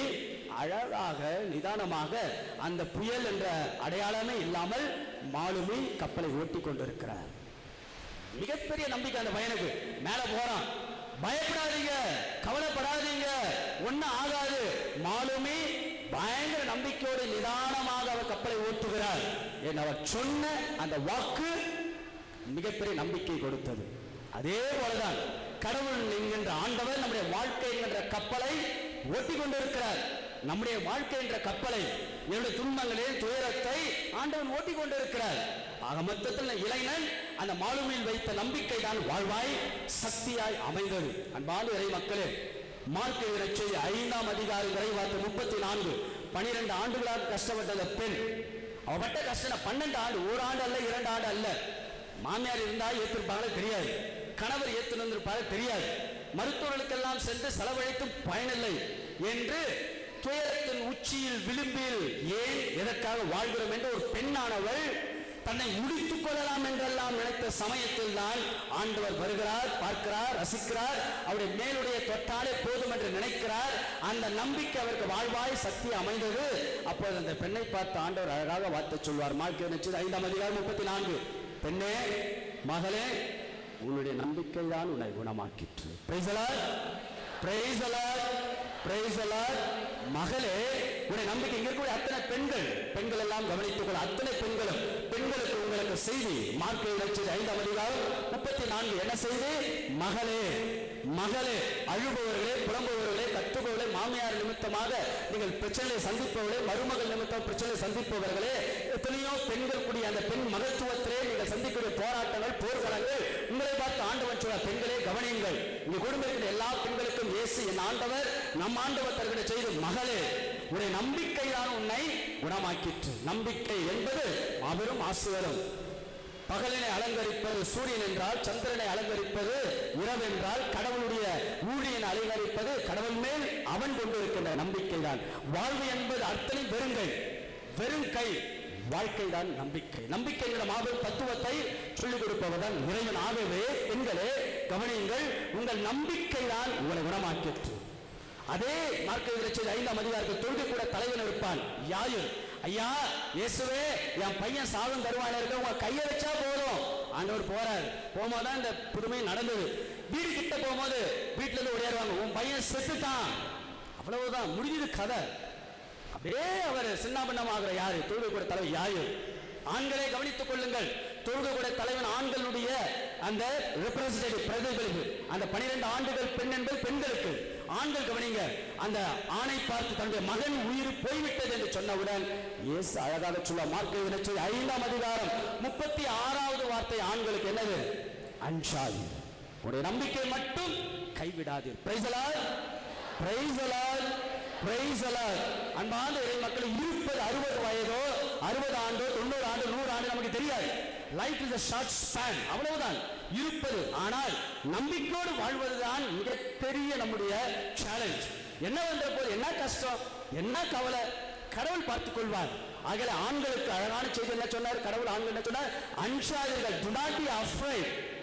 அழகாக நிதானமாக, அந்த புயல் என்ற அடையாளமே இல்லாமல் மாலுமி கப்பலை ஓட்டி கொண்டிருக்கிறார். மிகப்பெரிய நம்பிக்கை அந்த பையனுக்கு. மேல போறான். பயப்படாதீங்க, கவலைப்படாதீங்க, ஒன்னும் ஆகாது. மாலுமி பயங்கர நம்பிக்கையோடு நிதானமாக அவர் கப்பலை ஓட்டுகிறார். என்று அவர் சொன்ன அந்த வாக்கு மிகப்பெரிய நம்பிக்கை கொடுத்தது. அதே போலதான் கடவுள் என்கின்ற ஆண்டவர் நம்முடைய வாழ்க்கை என்கின்ற கப்பலை ஓட்டி கொண்டிருக்கிறார். நம்முடைய வாழ்க்கை என்ற கப்பலை, என்னுடைய துன்பங்களே துயரத்தை ஆண்டவன் ஓட்டி கொண்டிருக்கிறார். ஆக மொத்தத்தில் இளைஞன் அந்த மாலுமியில் வைத்த நம்பிக்கை தான் வாழ்வாய் சக்தியாய் அமைந்தது. அன்பான இறை மக்களே, மார்க் எழுதிய ஐந்தாம் அதிகாரம் இறைவார்த்தை முப்பத்தி நான்கு பனிரெண்டு ஆண்டுகளாக கஷ்டப்பட்ட பெண், அவட்ட கஷ்டம் பன்னெண்டு ஆண்டு, ஒரு ஆண்டு அல்ல, இரண்டு ஆண்டு அல்ல. மாமியார் இருந்தா ஏற்றிருப்பாங்களே தெரியாது, கணவர் ஏற்று வந்திருப்பாரு தெரியாது, மருத்துவர்களுக்கெல்லாம் சென்று செலவழித்தும் பயனில்லை என்று துயரத்தின் உச்சியில் விளிம்பில் ஏன் எதற்காக வாழ்கிறோம் என்று ஒரு பெண்ணானவள் தன்னை முடித்துக் கொள்ளலாம் என்றெல்லாம் நினைத்த சமயத்தில் தான் ஆண்டவர் வருகிறார், பார்க்கிறார், ரசிக்கிறார், அவருடைய மேலுடைய தொட்டாலே போதும் என்று நினைக்கிறார். அந்த நம்பிக்கை அவருக்கு வாழ்வாய் சக்தி அமைந்தது. அப்போது அந்த பெண்ணை பார்த்து ஆண்டவர் அழகாக வார்த்தை சொல்வார். மார்க் ஐந்தாம் அதிகாரம் முப்பத்தி நான்கு, பெண்ணே, மகளே, உன்னுடைய நம்பிக்கை தான் உன்னை குணமாக்கிற்று. Praise the lord, praise the lord, praise the lord. மகளே, உன்னுடைய நம்பிக்கை. இங்க இருக்கக்கூடிய அத்தனை பெண்கள் பெண்கள் எல்லாம் கவனித்துக் கொள்ள, அத்தனை பெண்களும் பெண்களுக்கு உங்களுக்கு செய்தி. மார்க் ஐந்தாம் அதிகாரம் முப்பத்தி நான்கு என்ன செய்தி? மகளே, மகளே, அழுபவர்களே, புலம்புபவர்களே, கத்துபவர்களே, மாமியார் நிமித்தமாக நீங்கள் பிரச்சனையை சந்திப்பவர்களே, மருமகள் நிமித்தம் பிரச்சனை சந்திப்பவர்களே, எத்தனையோ பெண்கள் கூடிய அந்த பெண் மகத்துவத்திலே நீங்கள் சந்திக்கக்கூடிய போராட்டங்கள், போர்க்களங்கள், உங்களை பார்த்து ஆண்டவன் சொல்ல, பெண்களே கவனியுங்கள். இங்க குடும்பத்தில் எல்லா பெண்களுக்கும் இயேசு என் ஆண்டவர், நம் ஆண்டவர் தருகிற செய்தி, மகளே, உன்னுடைய நம்பிக்கை தான் உன்னை குணமாக்கிற்று. நம்பிக்கை என்பது மாபெரும் ஆசீர்வாதம். பகலினை அலங்கரிப்பது சூரியன் என்றால், சந்திரனை அலங்கரிப்பது இரவு என்றால், கடவுளுடைய ஊழியனை அலங்கரிப்பது கடவுள் மேல் அவன் கொண்டிருக்கின்ற நம்பிக்கை தான். வாழ்வு என்பது அத்தனை வெறுங்கை, வெறும் கை. வாழ்க்கை தான் நம்பிக்கை. நம்பிக்கை என்ற மாபெரும் தத்துவத்தை சொல்லிக் கொடுப்பவர்தான் இறைவன். ஆகவே பெண்களே கவனியுங்கள், உங்கள் நம்பிக்கை தான் உங்களை குணமாக்கிற்று. அதே மார்க் ஐந்தாம் அதிகாரத்தில் தொழுகை கூட தலைவன் இருப்பான், யாயிர். ஐயா இயேசுவே, என் பையன் சாதம் தருவான இருக்க, உங்க கையை வச்சா போதும். ஆண்டவர் போறார். போகும்போதுதான் இந்த புதுமை நடந்தது. வீடு கிட்ட போகும்போது வீட்டுல இருந்து ஓடியாருவாங்க, உன் பையன் செத்துட்டான், அவ்வளவுதான், முடிஞ்சது கதை. அப்படியே அவர் சின்னாபின்னமாகிற யாரு? தொழுகை கூட தலைவர் யாயிர். ஆண்களை கவனித்துக் கொள்ளுங்கள். தொழுகை கூட தலைவன் ஆண்களுடைய அந்த ரெப்ரசன்டேட்டிவ் பிரதிபலிப்பு. அந்த பனிரெண்டு ஆண்டுகள் பெண் என்பது பெண்களுக்கு. ஆண்கள் கவனிங்க, அந்த ஆணை பார்த்து தன்னுடைய மகன் உயிர் போய்விட்டது என்று சொன்னவுடன் இயேசு அழகாக சொல்ல, மார்க் ஐந்தாம் அதிகாரம் முப்பத்தி ஆறாவது வார்த்தை ஆண்களுக்கு என்னது? அஞ்சாதீர், உடைய நம்பிக்கை மட்டும் கைவிடாதீர். Praise the lord, praise the lord, praise the lord. அன்பான இறை மக்கள், இருப்பது அறுபது வயதோ அறுபது ஆண்டோ தொண்ணூறு ஆண்டு நூறு ஆண்டு நமக்கு தெரியாது. Life is a short span, அவ்வளவுதான் இருப்பது. ஆனால் நம்பிக்கையோடு வாழ்வதுதான் மிகப்பெரிய நம்முடைய சேலஞ்ச். என்ன வந்த போது என்ன கஷ்டம், என்ன கவலை, கடவுள் பார்த்துக் கொள்வார். ஆகவே ஆண்களுக்கு அழகான செய்தி என்ன சொன்னார் கடவுள்? ஆண்கள் என்ன சொன்னார்? அஞ்சாதீர்கள், do not be afraid.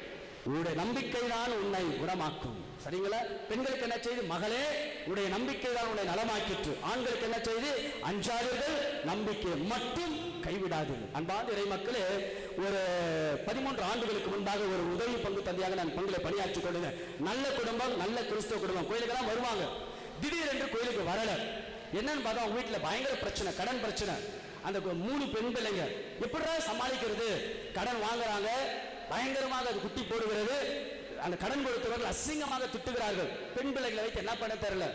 உன்னுடைய நம்பிக்கை தான் உன்னை குணமாக்கும். சரிங்களா? பெண்களுக்கு என்ன செய்து? மகளே உடைய நம்பிக்கை தான் உன்னை நலமாக்கிற்று. ஆண்களுக்கு என்ன செய்து? அஞ்சாதீர்கள், நம்பிக்கை மட்டும் கைவிடாதீர்கள். அன்பார்ந்த இறை மக்களே, ஒரு பதிமூன்று ஆண்டுகளுக்கு முன்பாக ஒரு உதவி பங்கு தந்தையாக நான் பங்குல பணியாற்றிக் கொண்டேன். நல்ல குடும்பம், நல்ல கிறிஸ்தவ குடும்பம், கோயிலுக்கெல்லாம் வருவாங்க. திடீரென்று கோயிலுக்கு வரல. என்னன்னு பார்த்தா அவங்க வீட்டில் பயங்கர பிரச்சனை, கடன் பிரச்சனை. அந்த மூணு பெண் பிள்ளைங்க எப்படிடா சமாளிக்கிறது? கடன் வாங்குறாங்க, பயங்கரமாக அது குட்டி போடுகிறது. அந்த கடன் கொடுத்தவர்கள் அசிங்கமாக திட்டுகிறார்கள். பெண் பிள்ளைகளை வைத்து என்ன பண்ண தெரியல.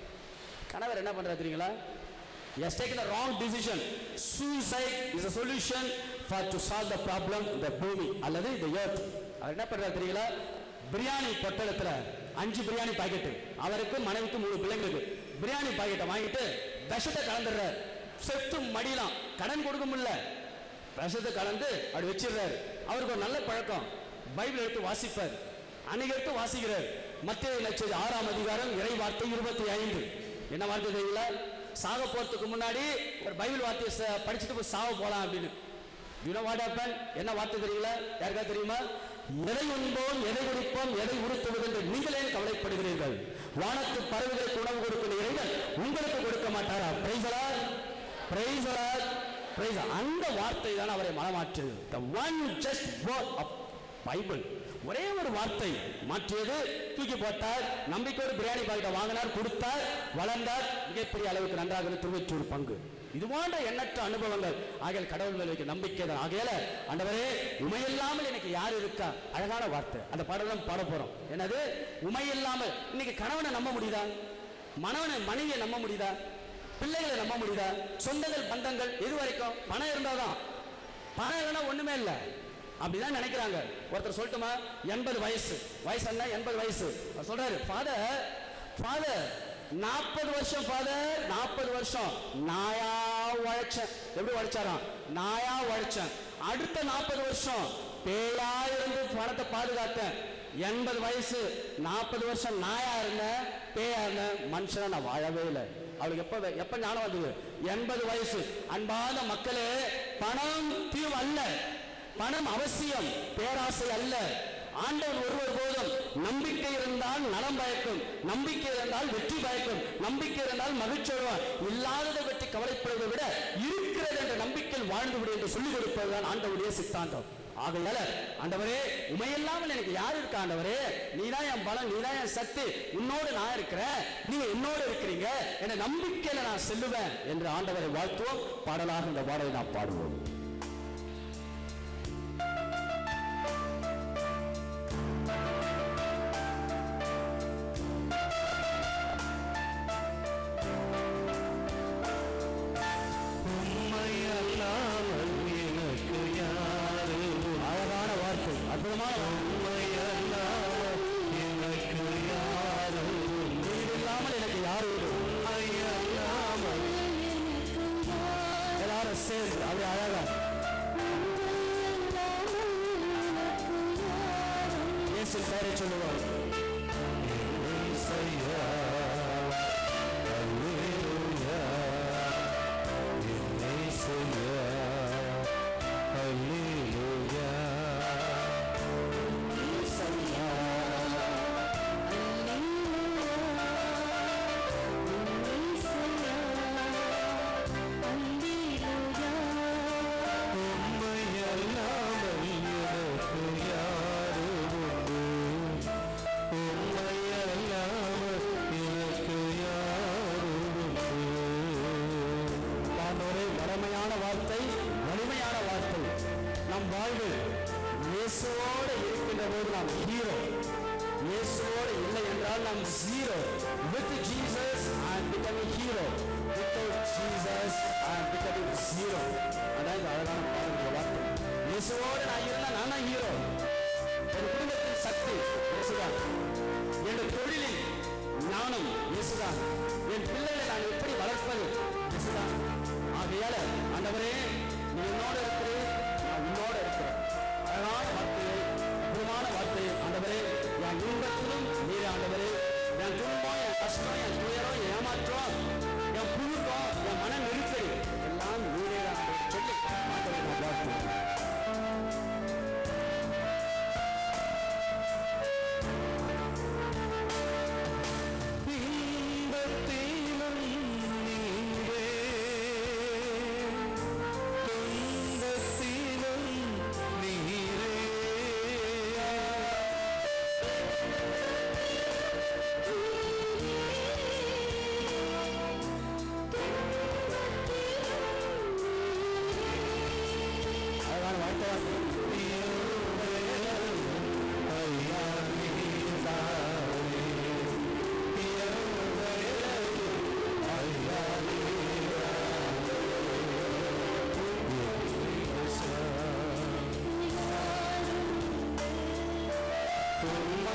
கணவர் என்ன பண்றாரு தெரியுங்களா? He has taken a wrong decision. Suicide is a solution for to solve the problem in the பூமி அல்லது இந்த earth. அவர் என்ன பண்றாரு தெரியுங்களா? பிரியாணி பொட்டலத்துல அஞ்சு பிரியாணி பாக்கெட், அவருக்கு மனைவிக்கு மூணு பிள்ளைங்களுக்கு பிரியாணி பாக்கெட்டை வாங்கிட்டு விஷத்தை கலந்துடுறாரு. செத்து மடியலாம், கடன் கொடுக்க முடியல, விஷத்தை கலந்து அப்படி வச்சிடுறாரு. அவருக்கு ஒரு நல்ல பழக்கம், பைபிள் எடுத்து வாசிப்பார். அன்னைக்கு எடுத்து வாசிக்கிறார். மத்தேயு நற்செய்தி ஆறாம் அதிகாரம் இறை வார்த்தை இருபத்தி ஐந்து. என்ன வார்த்தை தெரியுங்களா? சாக போறதுக்கு முன்னாடி ஒரு பைபிள் வார்த்தையை படிச்சுட்டு போய் சாக போலாம் அப்படின்னு. You know what happened? என்ன வார்த்தை தெரியுங்களா? யாருக்கா தெரியுமா? எதை உண்போம், எதை குடிப்போம், எதை உடுத்துவது என்று நீங்களே கவலைப்படுகிறீர்கள். வானத்து பறவைகளுக்கு உணவு கொடுக்கிற இறைவன் உங்களுக்கு கொடுக்க மாட்டாரா? Praise the lord, praise the lord, praise. அந்த வார்த்தை தான் அவரை மனமாற்றியது. The one just word of Bible. ஒரே ஒரு வார்த்தை மாற்றியது. தூக்கி போட்டார். நம்பிக்கையோடு பிரியாணி பாக்கெட்டை வாங்கினார், கொடுத்தார், வளர்ந்தார். மிகப்பெரிய அளவுக்கு நன்றாக திருவச்சூர் பங்கு. இது போன்ற எண்ணற்ற அனுபவங்கள். ஆகையால் கடவுள் மேல் வைக்க நம்பிக்கை தான். ஆகையால ஆண்டவரே, உமையில்லாமல் எனக்கு யார் இருக்கா? அழகான வார்த்தை. அந்த பாடம் பாட போறோம். என்னது? உமையில்லாமல். இன்னைக்கு கணவனை நம்ப முடியுதா? மனவனை மனைவியை நம்ப முடியுதா? பிள்ளைகளை நம்ப முடியுதா? சொந்தங்கள் பந்தங்கள் எது வரைக்கும்? பணம் இருந்தாதான். பணம் இல்லைன்னா ஒண்ணுமே இல்லை அப்படிதான் நினைக்கிறாங்க. ஒருத்தர் சொல்லட்டுமா? எண்பது வயசு வயசு என்ன? எண்பது வயசு சொல்றாரு. ஃபாதர் ஃபாதர் நாற்பது வருஷம் ஃபாதர் நாற்பது வருஷம் நாயா உழைச்சேன். எப்படி உழைச்சாராம்? நாயா உழைச்சேன். அடுத்த நாற்பது வருஷம் பேயா இருந்து பணத்தை பாதுகாத்தேன். எண்பது வயசு நாற்பது வருஷம் நாயா இருந்தேன், பேயா இருந்தேன், மனுஷனா நான் வாழவே இல்லை. அவளுக்கு எப்ப எப்ப ஞானம் வந்தது? எண்பது வயசு. அன்பான மக்களே, பணம் தீர்வு அல்ல, பணம் அவசியம், பேராசை அல்ல. ஆண்டவர் ஒருவர் போதும். நம்பிக்கை இருந்தால் நலம் பயக்கும், நம்பிக்கை இருந்தால் வெற்றி பயக்கும், நம்பிக்கை இருந்தால் மகிழ்ச்சி வருவார். இல்லாததை பற்றி கவலைப்படுவதை விட இருக்கிறது என்ற நம்பிக்கையில் வாழ்ந்து விடு என்று சொல்லிக் கொடுப்பதுதான் ஆண்டவருடைய சித்தாந்தம். ஆகையால ஆண்டவரே, உமையில்லாமல் எனக்கு யார் இருக்கா? ஆண்டவரே, நீதான் என் பலம், நீதான் என் சக்தி, உன்னோடு நான் இருக்கிறேன், நீங்க என்னோடு இருக்கிறீங்க, என்ற நம்பிக்கையில நான் செல்லுவேன் என்று ஆண்டவரை வாழ்த்துவோம். பாடலாக இந்த பாடலை நாம் பாடுவோம்.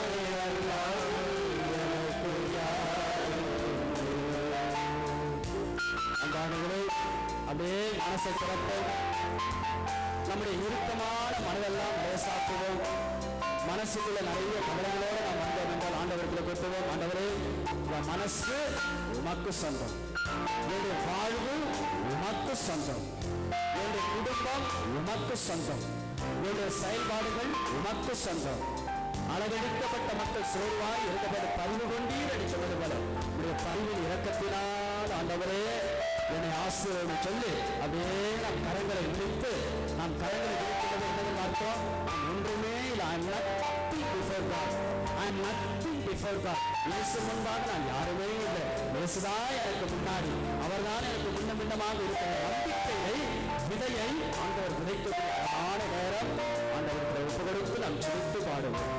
அப்படியே மனசை திறப்போம். நம்முடைய இறுக்கமான மனதெல்லாம் லேசாக்குவோம். மனசுக்குள்ள நிறைய கவலைகளோடு நாம் வந்தோம் என்றால் ஆண்டவரத்தில் கொடுத்துவோம். ஆண்டவரே, என் மனசு உமக்கு சொந்தம், என்னுடைய வாழ்வு உமக்கு சொந்தம், என்னுடைய குடும்பம் உமக்கு சொந்தம், என்னுடைய செயல்பாடுகள் உமக்கு சொந்தம். அளவெடுக்கப்பட்ட மக்கள் சோர்வாய் இருக்கப்பட்ட பரிவு கொண்டீர் என்று சொன்னது போல உடைய பரிவின் இரக்கத்தினால் ஆண்டவரே என்னை ஆசீர்வாதம் சொல்லி அப்படியே நம் கரங்களை விழித்து நாம் கரங்களை விழிக்கிறது என்னது அர்த்தம்? நாம் ஒன்றுமே இல்லை. I am nothing before God. I am nothing before God. இயேசு முன்பாக நான் யாருமே இல்லை. இயேசுதான் எனக்கு முன்னாடி, அவர்தான் எனக்கு முன்ன முன்னமாக இருக்கிற நம்பிக்கையை விதையை ஆண்டவர் விதைக்கக்கூடிய நேரம் ஆண்டவர்களை ஒப்பு கொடுத்து நாம் சிரித்து பாடுவோம்.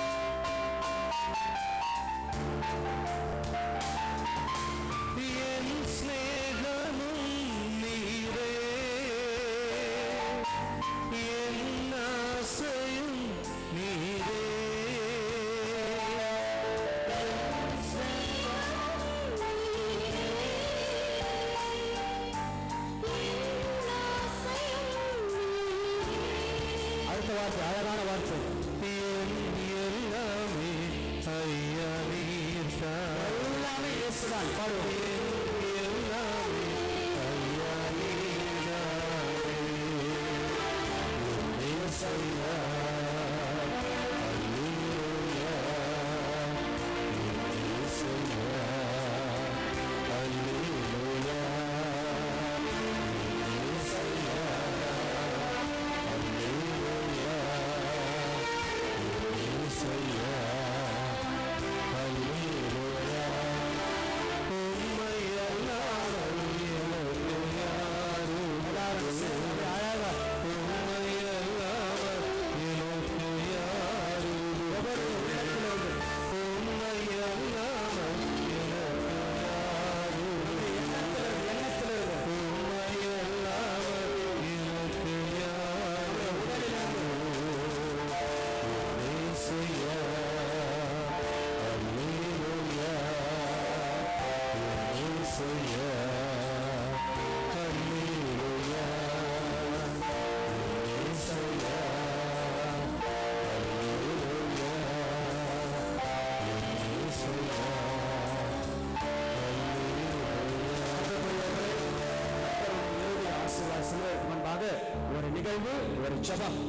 அழகான வார்த்தை எல்லாமே ஐயா எல்லாமே இயேசுதான். பாடுவோம். எல்லாமே ஐயா இயேசுயா ஒரு நிகழ்வு, ஒரு ஜெபம்.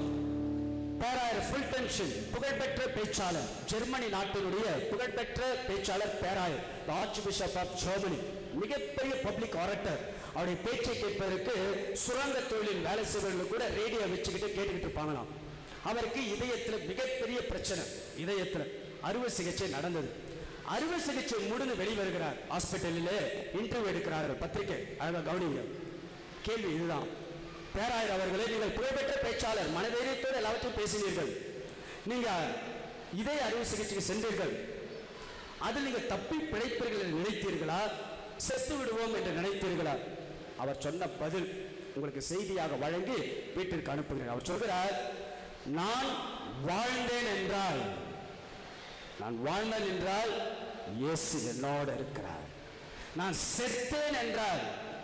பேராயர் ஃபுல்டன்ஷன் புகழ்பெற்ற பேச்சாளர், ஜெர்மனி நாட்டினுடைய புகழ்பெற்ற பேச்சாளர் பேராயர், ஆர்ச் பிஷப் ஆஃப் ஜெர்மனி, மிகப்பெரிய பப்ளிக் ஆரட்டர். அவருடைய பேச்சை கேட்பதற்கு சுரங்க தொழிலில் வேலை செய்வர்கள் கூட ரேடியோ வச்சுக்கிட்டு கேட்டுக்கிட்டு இருப்பாங்களாம். அவருக்கு இதயத்தில் மிகப்பெரிய பிரச்சனை, இதயத்தில் அறுவை சிகிச்சை நடந்தது. அறுவை சிகிச்சை முடிந்து வெளிவருகிறார். ஹாஸ்பிட்டலிலே இன்டர்வியூ எடுக்கிறார்கள். பத்திரிகை அழகாக கவனிங்க. கேள்வி இதுதான்: பேராயர் அவர்களே, நீங்கள் புகழ்பெற்ற பேச்சாளர், மனதைரியத்தோடு எல்லாவற்றையும் பேசினீர்கள். நீங்க இதய அறுவை சிகிச்சைக்கு சென்றீர்கள். அதில் நீங்கள் தப்பி பிழைப்பீர்கள் என்று நினைத்தீர்களா, செத்து விடுவோம் என்று நினைத்தீர்களா? அவர் சொன்ன பதில் உங்களுக்கு செய்தியாக வழங்கி வீட்டிற்கு அனுப்புகிறேன். அவர் சொல்கிறார், நான் வாழ்ந்தேன் என்றால், நான் வாழ்ந்தேன் என்றால் இயேசு என்னோடு இருக்கிறார். நான் செத்தேன் என்றால்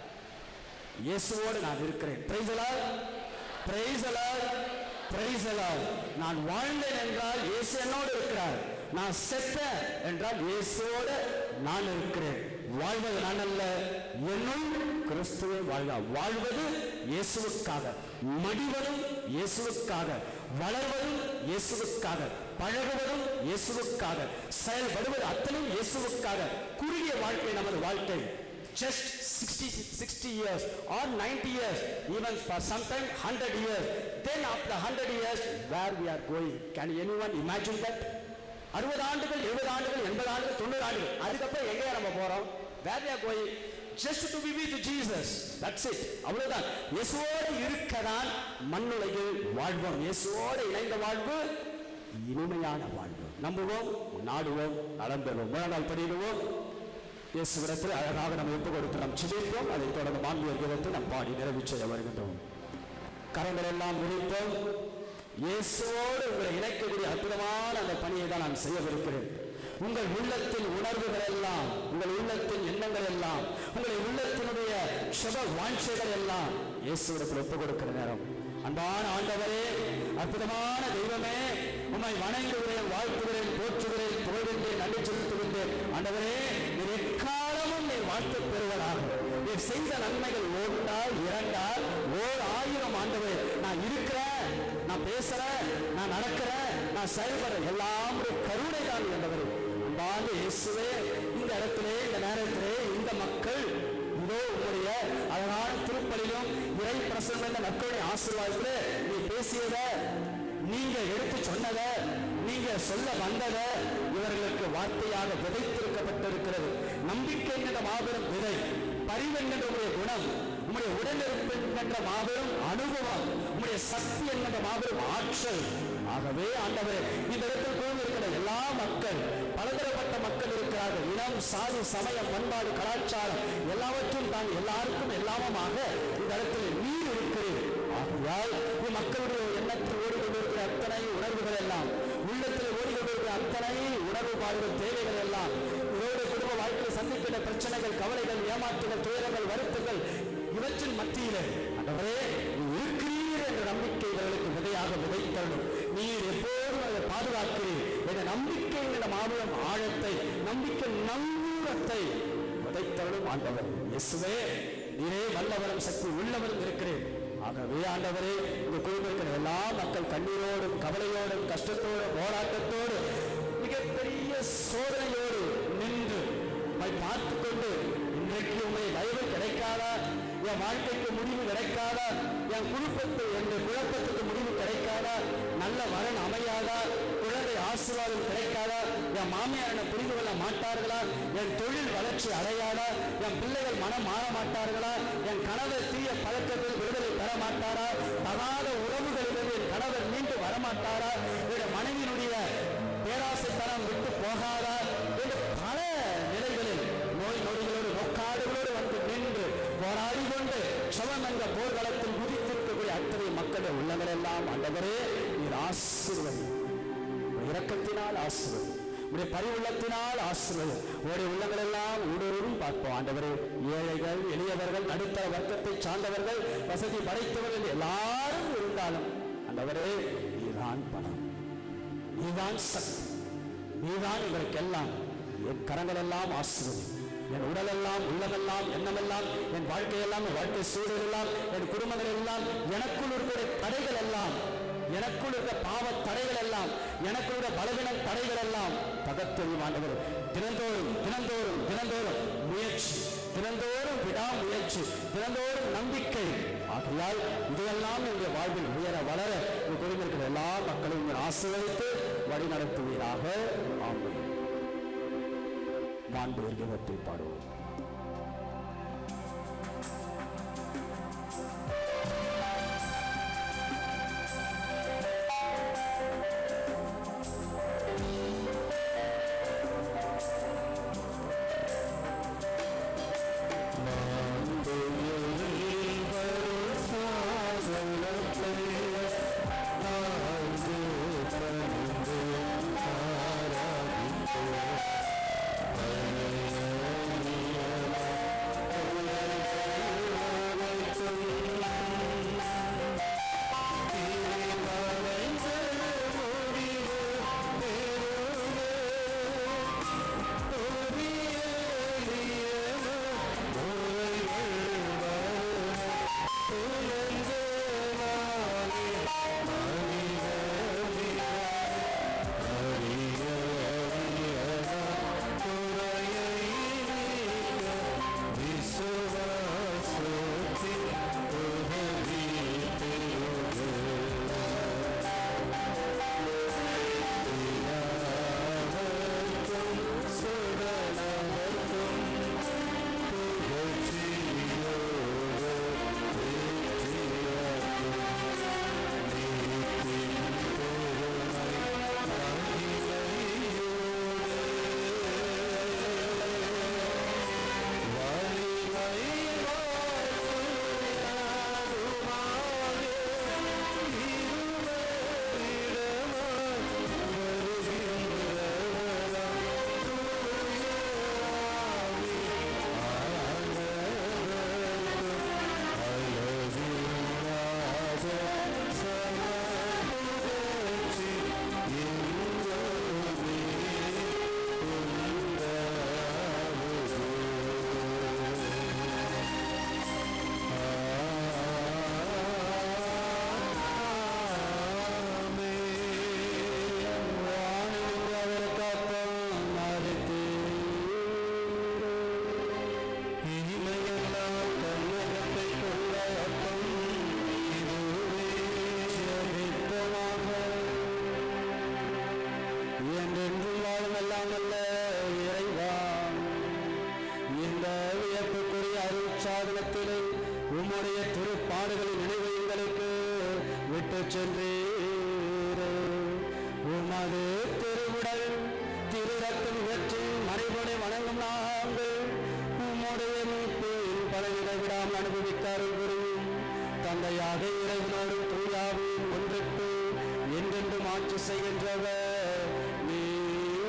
இயேசுவோடு நான் இருக்கிறேன். Praise the lord, praise the lord, praise the lord. நான் வாழ்ந்தேன் என்றால் இயேசு என்னோடு இருக்கிறார். நான் செத்தேன் என்றால் இயேசுவோடு நான் இருக்கிறேன். வாழ்வது நான் அல்ல, என்னும் கிறிஸ்துவே வாழ்கிறார். வாழ்வது இயேசுவுக்காக, மடிவதும் இயேசுவுக்காக, வளர்வதும் இயேசுவுக்காக, பழகுவதும் இயேசுவுக்காக, செயல்படுவது அத்தனையும் இயேசுவுக்காக. குறுகிய வாழ்க்கை நமது வாழ்க்கை. Just sixty, sixty years or ninety years, even for sometime one hundred years. Then after one hundred years, where we are going? Can anyone imagine that? அறுபது ஆண்டுகள், எழுபது ஆண்டுகள், எண்பது ஆண்டுகள், தொண்ணூறு ஆண்டுகள், அதுக்கப்புறம் எங்கே நம்ம போறோம்? Where we are going? Just to be with Jesus. That's it. அவ்வளவுதான். இயேசுவோடு இருக்கதான் மண்ணுலகில் வாழ்வோம். இயேசுவோடு இணைந்த வாழ்வு இனிமையான வாழ்வு. நம்புவோம், நாடுவோம், நலம் பெறுவோம். முதல் நாள் படிடுவோம். இயேசுவிடத்தில் அழகாக நம்ம ஒப்பு கொடுத்து நாம் சிந்திப்போம். அதை தொடர்ந்து மாண்புயர் கீதத்தை நாம் பாடி நிறைவு செய்ய வருகின்றோம். கரங்கள் எல்லாம் விரிப்போம். இயேசுவோடு உங்களை இணைக்கக்கூடிய அற்புதமான அந்த பணியை தான் நான் செய்யவிருக்கிறேன். உங்கள் உள்ளத்தின் உணர்வுகள் எல்லாம், உங்கள் உள்ளத்தின் எண்ணங்கள் எல்லாம், உங்களுடைய உள்ளத்தினுடைய சுப வாஞ்சைகள் எல்லாம் இயேசுவிடத்தில் ஒப்புக் கொடுக்கிற நேரம். அன்பான ஆண்டவரே, அற்புதமான தெய்வமே, உம்மை வணங்குகிறேன், வாழ்த்துகிறேன், போற்றுகிறேன், புகழ்கின்றேன், நன்றி செலுத்துகின்றேன். ஆண்டவரே, நீர் எக்காலமும் நீர் வாழ்த்து பெறுவதாக. நீர் செய்த நன்மைகள் ஓட்டால் இரண்டால் ஓர் ஆயிரம். ஆண்டவரே, நான் இருக்கிறேன், நான் பேசுறேன், நான் நடக்கிறேன், நான் செயல்படுறேன், எல்லாம் ஒரு கருணை தான் என்றவரே. அன்பான இயேசுவே, இந்த இடத்திலே, இந்த நேரத்திலே இந்த மக்கள் இதோ உங்களுடைய அழகான திருப்பலிலும் இறை பிரசன்னம் என்ற மக்களுடைய ஆசீர்வாதத்திலே நீ பேசியத, நீங்க எடுத்து சொன்னத, நீங்க சொல்ல வந்தத இவர்களுக்கு வார்த்தையாக விதைத்திருக்கப்பட்டிருக்கிறது. நம்பிக்கை என்ற மாபெரும் விதை, பரிவு என்கின்ற உங்களுடைய குணம், உங்களுடைய உடனிருப்பு என்கின்ற மாபெரும் அனுபவம், உங்களுடைய சக்தி என்கின்ற மாபெரும் ஆற்றல். ஆகவே ஆண்டவரே, இந்த இடத்தில் கூர்ந்திருக்கிற எல்லா மக்கள், பலதரப்பட்ட மக்கள் இருக்கிறார்கள். இனம், சாதி, சமயம், பண்பாடு, கலாச்சாரம் எல்லாவற்றும் தான் எல்லாருக்கும் எல்லாமுமாக இந்த இடத்தில் நீர் இருக்கிறது. ஆகையால் மக்களுடைய எண்ணத்தில் ஓடிக்கொண்டிருக்கிற அத்தனை உணர்வுகள் எல்லாம், உள்ளத்தில் ஓடிக்கொண்டிருக்கிற அத்தனை உணர்வு பாடுகள், தேவைகள் எல்லாம், இவருடைய குடும்ப வாழ்க்கையில் சந்திக்கின்ற பிரச்சனைகள், கவலைகள், ஏமாற்றுகள், துயரங்கள், வருத்தங்கள், இவற்றின் மத்தியிலே ஆண்டவரே நீ இருக்கிறீர் என்ற நம்பிக்கை இவர்களுக்கு விதையாக விதைத்தரணும். நீர் எப்போதும் அதை பாதுகாக்கிறீர் என்ற நம்பிக்கை என்ற மாபெரும் ஆழத்தை, நம்பிக்கை நங்கூரத்தை விதைத்தரணும். ஆண்டவர் இயேசுவே, நீரே வல்லவரும் சக்தி உள்ளவரும் இருக்கிறேன். ஆகவே ஆண்டவரே, இந்த கோயில் இருக்கிற எல்லா மக்கள் கண்ணீரோடும், கவலையோடும், கஷ்டத்தோடும், போராட்டத்தோடு, மிகப்பெரிய சோதனையோடு நின்று உம்மை பார்த்து கொண்டு, இன்றைக்கு உண்மை தயவு கிடைக்காதா, என் வாழ்க்கைக்கு முடிவு கிடைக்காதா, என் குடும்பத்தை என்ற குழப்பத்துக்கு முடிவு கிடைக்காதா, நல்ல வரன் அமையாதா, குழந்தை ஆசீர்வாதம் கிடைக்காதா, என் மாமியார் என்னை புரிந்து கொள்ள மாட்டார்களா, என் தொழில் வளர்ச்சி அடையாதா, என் பிள்ளைகள் மனம் மாற மாட்டார்களா, என் கணவர் தீய பழக்கத்தில் விடுதலை பெற மாட்டாரா, தகாத உறவுகளிலிருந்து என் கணவர் மீண்டு வரமாட்டாரா, என்னுடைய மனைவியினுடைய பேராசைத்தனம் விட்டு போகாதா என்று பல நிலைகளில் நோய் நொடிகளோடு நோக்காடுகளோடு வந்து நின்று போராடி கொண்டு சவம் என்ற போர்க்களத்தில் குதித்திருக்கக்கூடிய அத்தனை மக்களுடைய உள்ளங்கள் எல்லாம் ஆண்டவரே நீர் ஆசீர்வதி, இரக்கத்தினால் ஆசீர்வதி, உடைய பரிவுள்ளத்தினால் ஆசீர்வதி. உடைய உள்ளங்கள் எல்லாம் ஊடுருவும் பார்ப்போம். ஆண்டவரே, ஏழைகள், எளியவர்கள், நடுத்தர வர்க்கத்தை சார்ந்தவர்கள், வசதி படைத்தவர்கள் எல்லாரும் இருந்தாலும் ஆண்டவரே நீதான் பணம், நீதான் சக்தி, நீதான் எங்களுக்கு எல்லாம். என் கரங்கள் எல்லாம் ஆசீர்வதி, என் உடல் எல்லாம், உள்ளமெல்லாம், எண்ணமெல்லாம், என் வாழ்க்கையெல்லாம், என் வாழ்க்கை சூழல் எல்லாம், என் குடும்பங்கள் எல்லாம், எனக்குள் இருக்கிற தடைகள் எல்லாம், எனக்குள் இருக்கிற பாவ தடைகள் எல்லாம், எனக்குள்ள பலவீன தடைகள் எல்லாம் தகர்த்தெறியும். ஆண்டவர் தினந்தோறும் தினந்தோறும் தினந்தோறும் முயற்சி, தினந்தோறும் விடாமுயற்சி, தினந்தோறும் நம்பிக்கை. ஆகையால் இதையெல்லாம் எங்களுடைய வாழ்வில் உயர வளர உங்கள் குடும்பத்தில் எல்லா மக்களையும் ஆசீர்வதித்து வழி நடத்துவீராக. ஆமென். மாண்பு வருகிறவற்றை பாடுவோம். ஆராதிப்போம். சென்றீரே. உமது திருவுடல் திருரத்தம் இவற்றை மறைபொழி வணங்கும் நாங்கள் உம்முடைய மீட்பில் பலவிட விடாமல் அனுபவிக்க அருள் புரியும். தந்தையாக இறைவனோடும் தூயாவின் ஒன்றுக்கு என்றென்றும் ஆட்சி செய்கின்றவர் நீரே.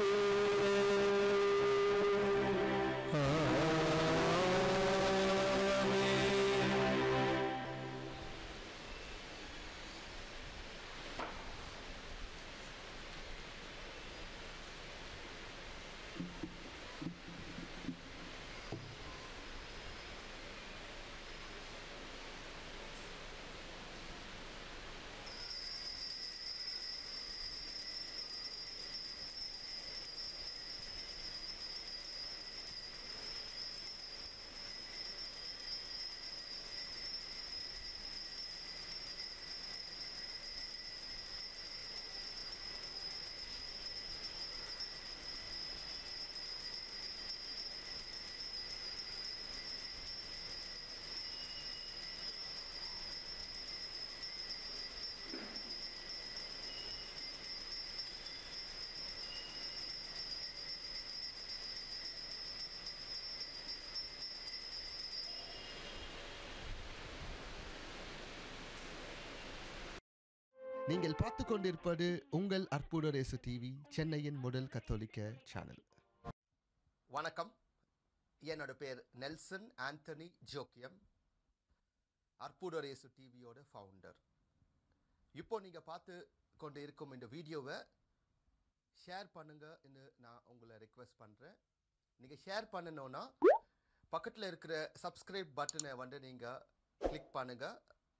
நீங்கள் பார்த்து கொண்டிருப்பது உங்கள் அற்புதர் இயேசு டிவி, சென்னையின் முதல் கத்தோலிக்க சேனல். வணக்கம், என்னோட பேர் நெல்சன் ஆண்டனி ஜோக்கியம், அற்புதர் இயேசு டிவியோட ஃபவுண்டர். இப்போ நீங்கள் பார்த்து கொண்டு இருக்கும் இந்த வீடியோவை ஷேர் பண்ணுங்கன்னு நான் உங்களை ரெக்வெஸ்ட் பண்ணுறேன். நீங்கள் ஷேர் பண்ணணுன்னா பக்கத்தில் இருக்கிற சப்ஸ்கிரைப் பட்டனை வந்து நீங்கள் கிளிக் பண்ணுங்கள்.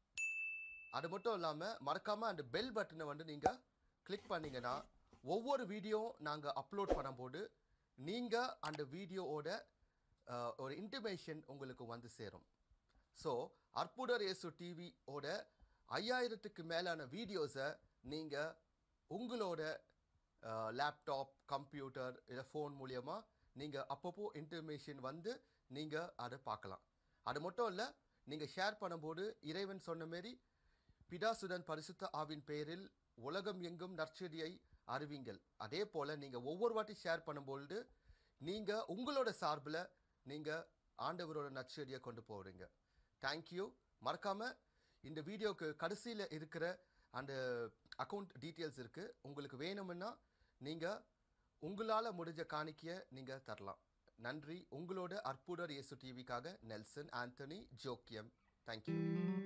அது மட்டும் இல்லாமல் மறக்காமல் அந்த பெல் பட்டனை வந்து நீங்கள் கிளிக் பண்ணிங்கன்னா ஒவ்வொரு வீடியோ நாங்கள் அப்லோட் பண்ணும்போது நீங்கள் அந்த வீடியோவோட ஒரு இன்டிமேஷன் உங்களுக்கு வந்து சேரும். ஸோ அற்புதர் இயேசு டிவியோட ஐயாயிரத்துக்கு மேலான வீடியோஸை நீங்கள் உங்களோட லேப்டாப், கம்ப்யூட்டர் இல்லை ஃபோன் மூலியமாக நீங்கள் அப்பப்போ இன்டிமேஷன் வந்து நீங்கள் அதை பார்க்கலாம். அது மட்டும் இல்லை, நீங்கள் ஷேர் பண்ணும்போது இறைவன் சொன்ன மாரி பிதாசுடன் பரிசுத்த ஆவின் பெயரில் உலகம் எங்கும் நற்செய்தியை அறிவிங்கள். அதே போல் நீங்கள் ஒவ்வொரு வாட்டி ஷேர் பண்ணும்பொழுது நீங்கள் உங்களோட சார்பில் நீங்கள் ஆண்டவரோட நற்செய்தியை கொண்டு போகிறீங்க. தேங்க்யூ. மறக்காமல் இந்த வீடியோவுக்கு கடைசியில் இருக்கிற அந்த அக்கௌண்ட் டீட்டெயில்ஸ் இருக்குது. உங்களுக்கு வேணும்னா நீங்கள் உங்களால் முடிஞ்ச காணிக்கையை நீங்கள் தரலாம். நன்றி. உங்களோட அற்புதர் இயேசு டிவிக்காக நெல்சன் ஆண்டனி ஜோக்கியம். தேங்க்யூ.